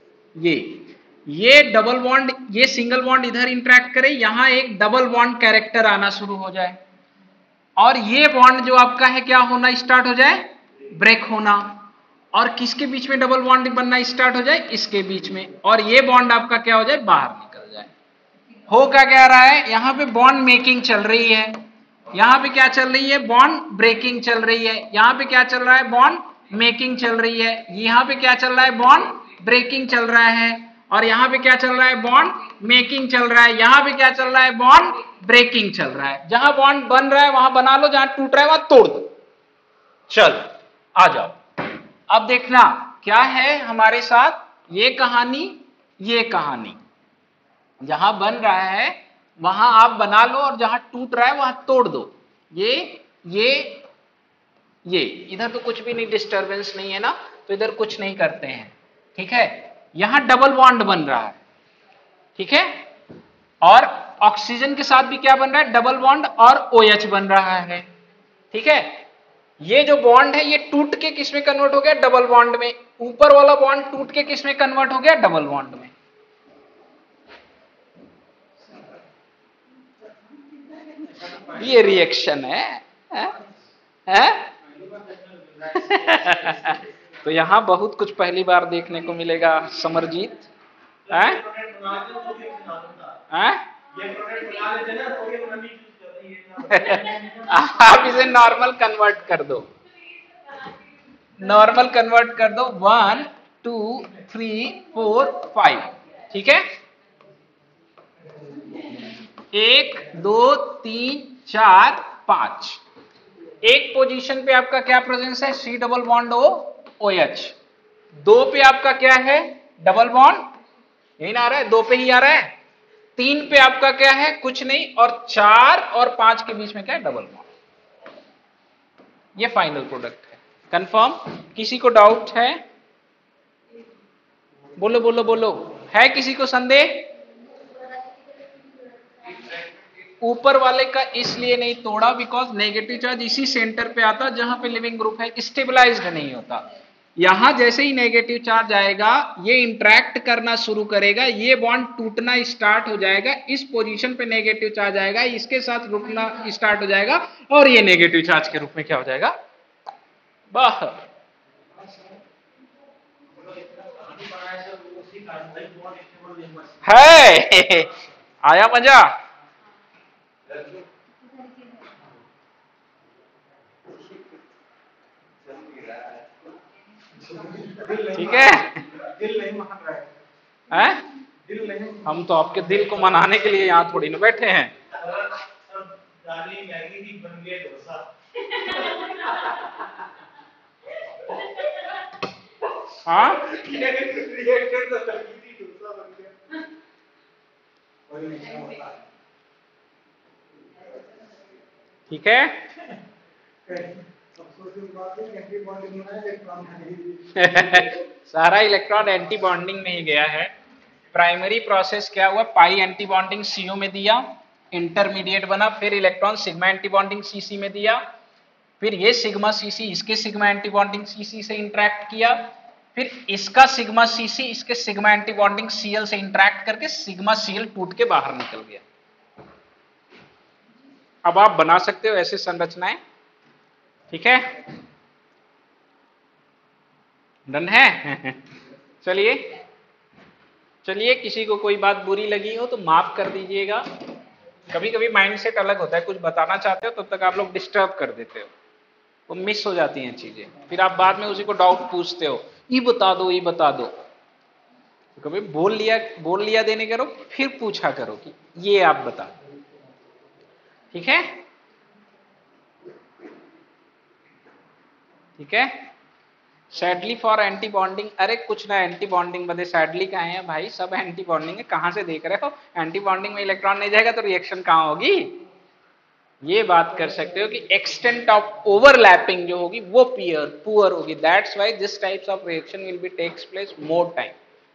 ये डबल बॉन्ड, ये सिंगल बॉन्ड इधर इंटरैक्ट करे, यहां एक डबल बॉन्ड कैरेक्टर आना शुरू हो जाए और ये बॉन्ड जो आपका है क्या होना स्टार्ट हो जाए? ब्रेक होना। और किसके बीच में डबल बॉन्ड बनना स्टार्ट हो जाए? इसके बीच में। और ये बॉन्ड आपका क्या हो जाए? बाहर निकल जाए। हो क्या रहा है, यहां पे बॉन्ड मेकिंग चल रही है, यहां पे क्या चल रही है? बॉन्ड ब्रेकिंग चल रही है। यहां पे क्या चल रहा है? बॉन्ड मेकिंग चल रही है। यहां पे क्या चल रहा है? बॉन्ड ब्रेकिंग चल रहा है। और यहां पे क्या चल रहा है? बॉन्ड मेकिंग चल रहा है। यहां पे क्या चल रहा है? बॉन्ड ब्रेकिंग चल रहा है। जहां बॉन्ड बन रहा है वहां बना लो, जहां टूट रहा है वहां तोड़ दो। चल आ जाओ, अब देखना क्या है हमारे साथ, ये कहानी, ये कहानी। जहां बन रहा है वहां आप बना लो और जहां टूट रहा है वहां तोड़ दो। ये इधर तो कुछ भी नहीं, डिस्टरबेंस नहीं है ना, तो इधर कुछ नहीं करते हैं, ठीक है। यहां डबल बॉन्ड बन रहा है, ठीक है। और ऑक्सीजन के साथ भी क्या बन रहा है? डबल बॉन्ड और OH बन रहा है, ठीक है। ये जो बॉन्ड है ये टूट के किस में कन्वर्ट हो गया? डबल बॉन्ड में। ऊपर वाला बॉन्ड टूट के किस में कन्वर्ट हो गया? डबल बॉन्ड में। ये रिएक्शन है? तो यहां बहुत कुछ पहली बार देखने को मिलेगा समरजीत, है? आप इसे नॉर्मल कन्वर्ट कर दो, नॉर्मल कन्वर्ट कर दो। 1 2 3 4 5, ठीक है। 1 2 3 4 5। एक पोजीशन पे आपका क्या प्रेजेंस है? C double bond OH। 2 पे आपका क्या है? डबल बॉन्ड, यही ना आ रहा है, 2 पे ही आ रहा है। 3 पे आपका क्या है? कुछ नहीं। और 4 और 5 के बीच में क्या है? Double bond. ये फाइनल प्रोडक्ट है, कंफर्म। किसी को डाउट है? बोलो बोलो बोलो, है किसी को संदेह? ऊपर वाले का इसलिए नहीं तोड़ा बिकॉज नेगेटिव चार्ज इसी सेंटर पे आता जहां पे लिविंग ग्रुप है, स्टेबलाइज्ड नहीं होता। यहां जैसे ही नेगेटिव चार्ज आएगा ये इंटरैक्ट करना शुरू करेगा, ये बॉन्ड टूटना स्टार्ट हो जाएगा, इस पोजीशन पे नेगेटिव चार्ज आएगा, इसके साथ रुकना स्टार्ट हो जाएगा और ये नेगेटिव चार्ज के रूप में क्या हो जाएगा? बाहर। है आया मजा? ठीक है, दिल नहीं मान रहा है? हम तो आपके दिल को मनाने के लिए यहाँ थोड़ी ना बैठे हैं। हाँ ठीक है। सारा इलेक्ट्रॉन एंटी बॉन्डिंग में ही गया है। प्राइमरी प्रोसेस क्या हुआ, पाई एंटी बॉन्डिंग सीओ में दिया, इंटरमीडिएट बना, फिर electron sigma anti bonding C C में दिया, फिर ये सिग्मा सीसी इसके सिग्मा एंटी बॉन्डिंग सीसी से इंटरेक्ट किया, फिर इसका सिग्मा सीसी इसके सिग्मा एंटी बॉन्डिंग सीएल से इंटरेक्ट करके सिग्मा सीएल टूट के बाहर निकल गया। अब आप बना सकते हो ऐसे संरचनाएं, ठीक है। डन है। चलिए चलिए, किसी को कोई बात बुरी लगी हो तो माफ कर दीजिएगा। कभी कभी माइंडसेट अलग होता है, कुछ बताना चाहते हो तब तक आप लोग डिस्टर्ब कर देते हो, वो मिस हो जाती हैं चीजें, फिर आप बाद में उसी को डाउट पूछते हो, ये बता दो ये बता दो। तो कभी बोल लिया देने करो, फिर पूछा करो कि ये आप बता दो, ठीक है। ठीक है। सैडली फॉर एंटी बॉन्डिंग, अरे कुछ ना एंटी बॉन्डिंग बदे सैडली का है भाई, सब एंटी बॉन्डिंग है, कहां से देख रहे हो। एंटी बॉन्डिंग में इलेक्ट्रॉन नहीं जाएगा तो रिएक्शन कहां होगी। ये बात कर सकते हो कि एक्सटेंट ऑफ ओवरलैपिंग जो होगी वो पुअर होगी, that's why this types of reaction will be takes place more time.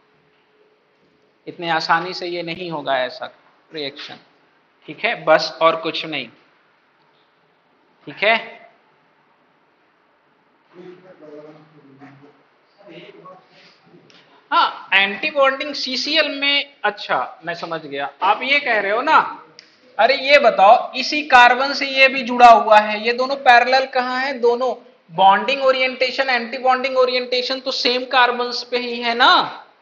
इतने आसानी से ये नहीं होगा ऐसा रिएक्शन, ठीक है, बस और कुछ नहीं, ठीक है। हाँ, एंटी बॉन्डिंग सीसीएल में, अच्छा मैं समझ गया, आप ये कह रहे हो ना। अरे ये बताओ, इसी कार्बन से ये भी जुड़ा हुआ है, ये दोनों पैरेलल कहाँ है, दोनों bonding orientation anti bonding orientation तो सेम कार्बन पे ही है ना,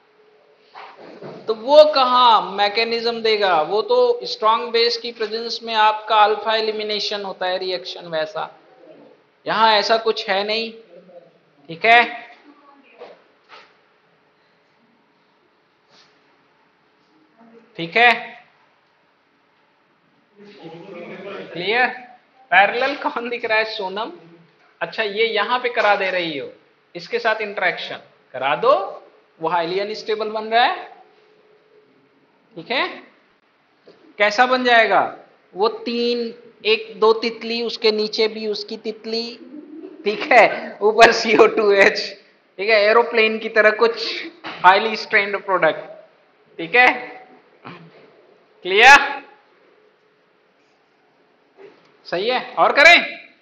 तो वो कहाँ मैकेनिज्म देगा, वो तो स्ट्रॉन्ग बेस की प्रेजेंस में आपका अल्फा एलिमिनेशन होता है रिएक्शन, वैसा यहां ऐसा कुछ है नहीं, ठीक है। ठीक है, क्लियर। पैरेलल कौन दिख रहा है सोनम, अच्छा ये यहां पे करा दे रही हो, इसके साथ इंटरेक्शन करा दो, वो हाईली अनस्टेबल बन रहा है, ठीक है। कैसा बन जाएगा, वो तीन, एक दो तितली, उसके नीचे भी उसकी तितली, ठीक है, ऊपर CO2H, ठीक है, एरोप्लेन की तरह कुछ हाईली स्ट्रेन्ड प्रोडक्ट, ठीक है, क्लियर, सही है। और करें,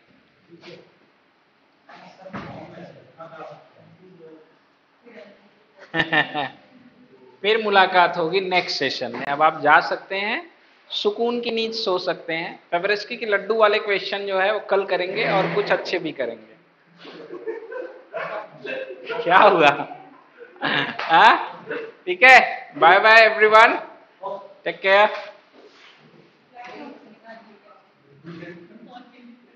फिर मुलाकात होगी नेक्स्ट सेशन में। अब आप जा सकते हैं, सुकून की नींद सो सकते हैं। फेबरेस्की की लड्डू वाले क्वेश्चन जो है वो कल करेंगे और कुछ अच्छे भी करेंगे। क्या हुआ, ठीक है, bye bye everyone, take care.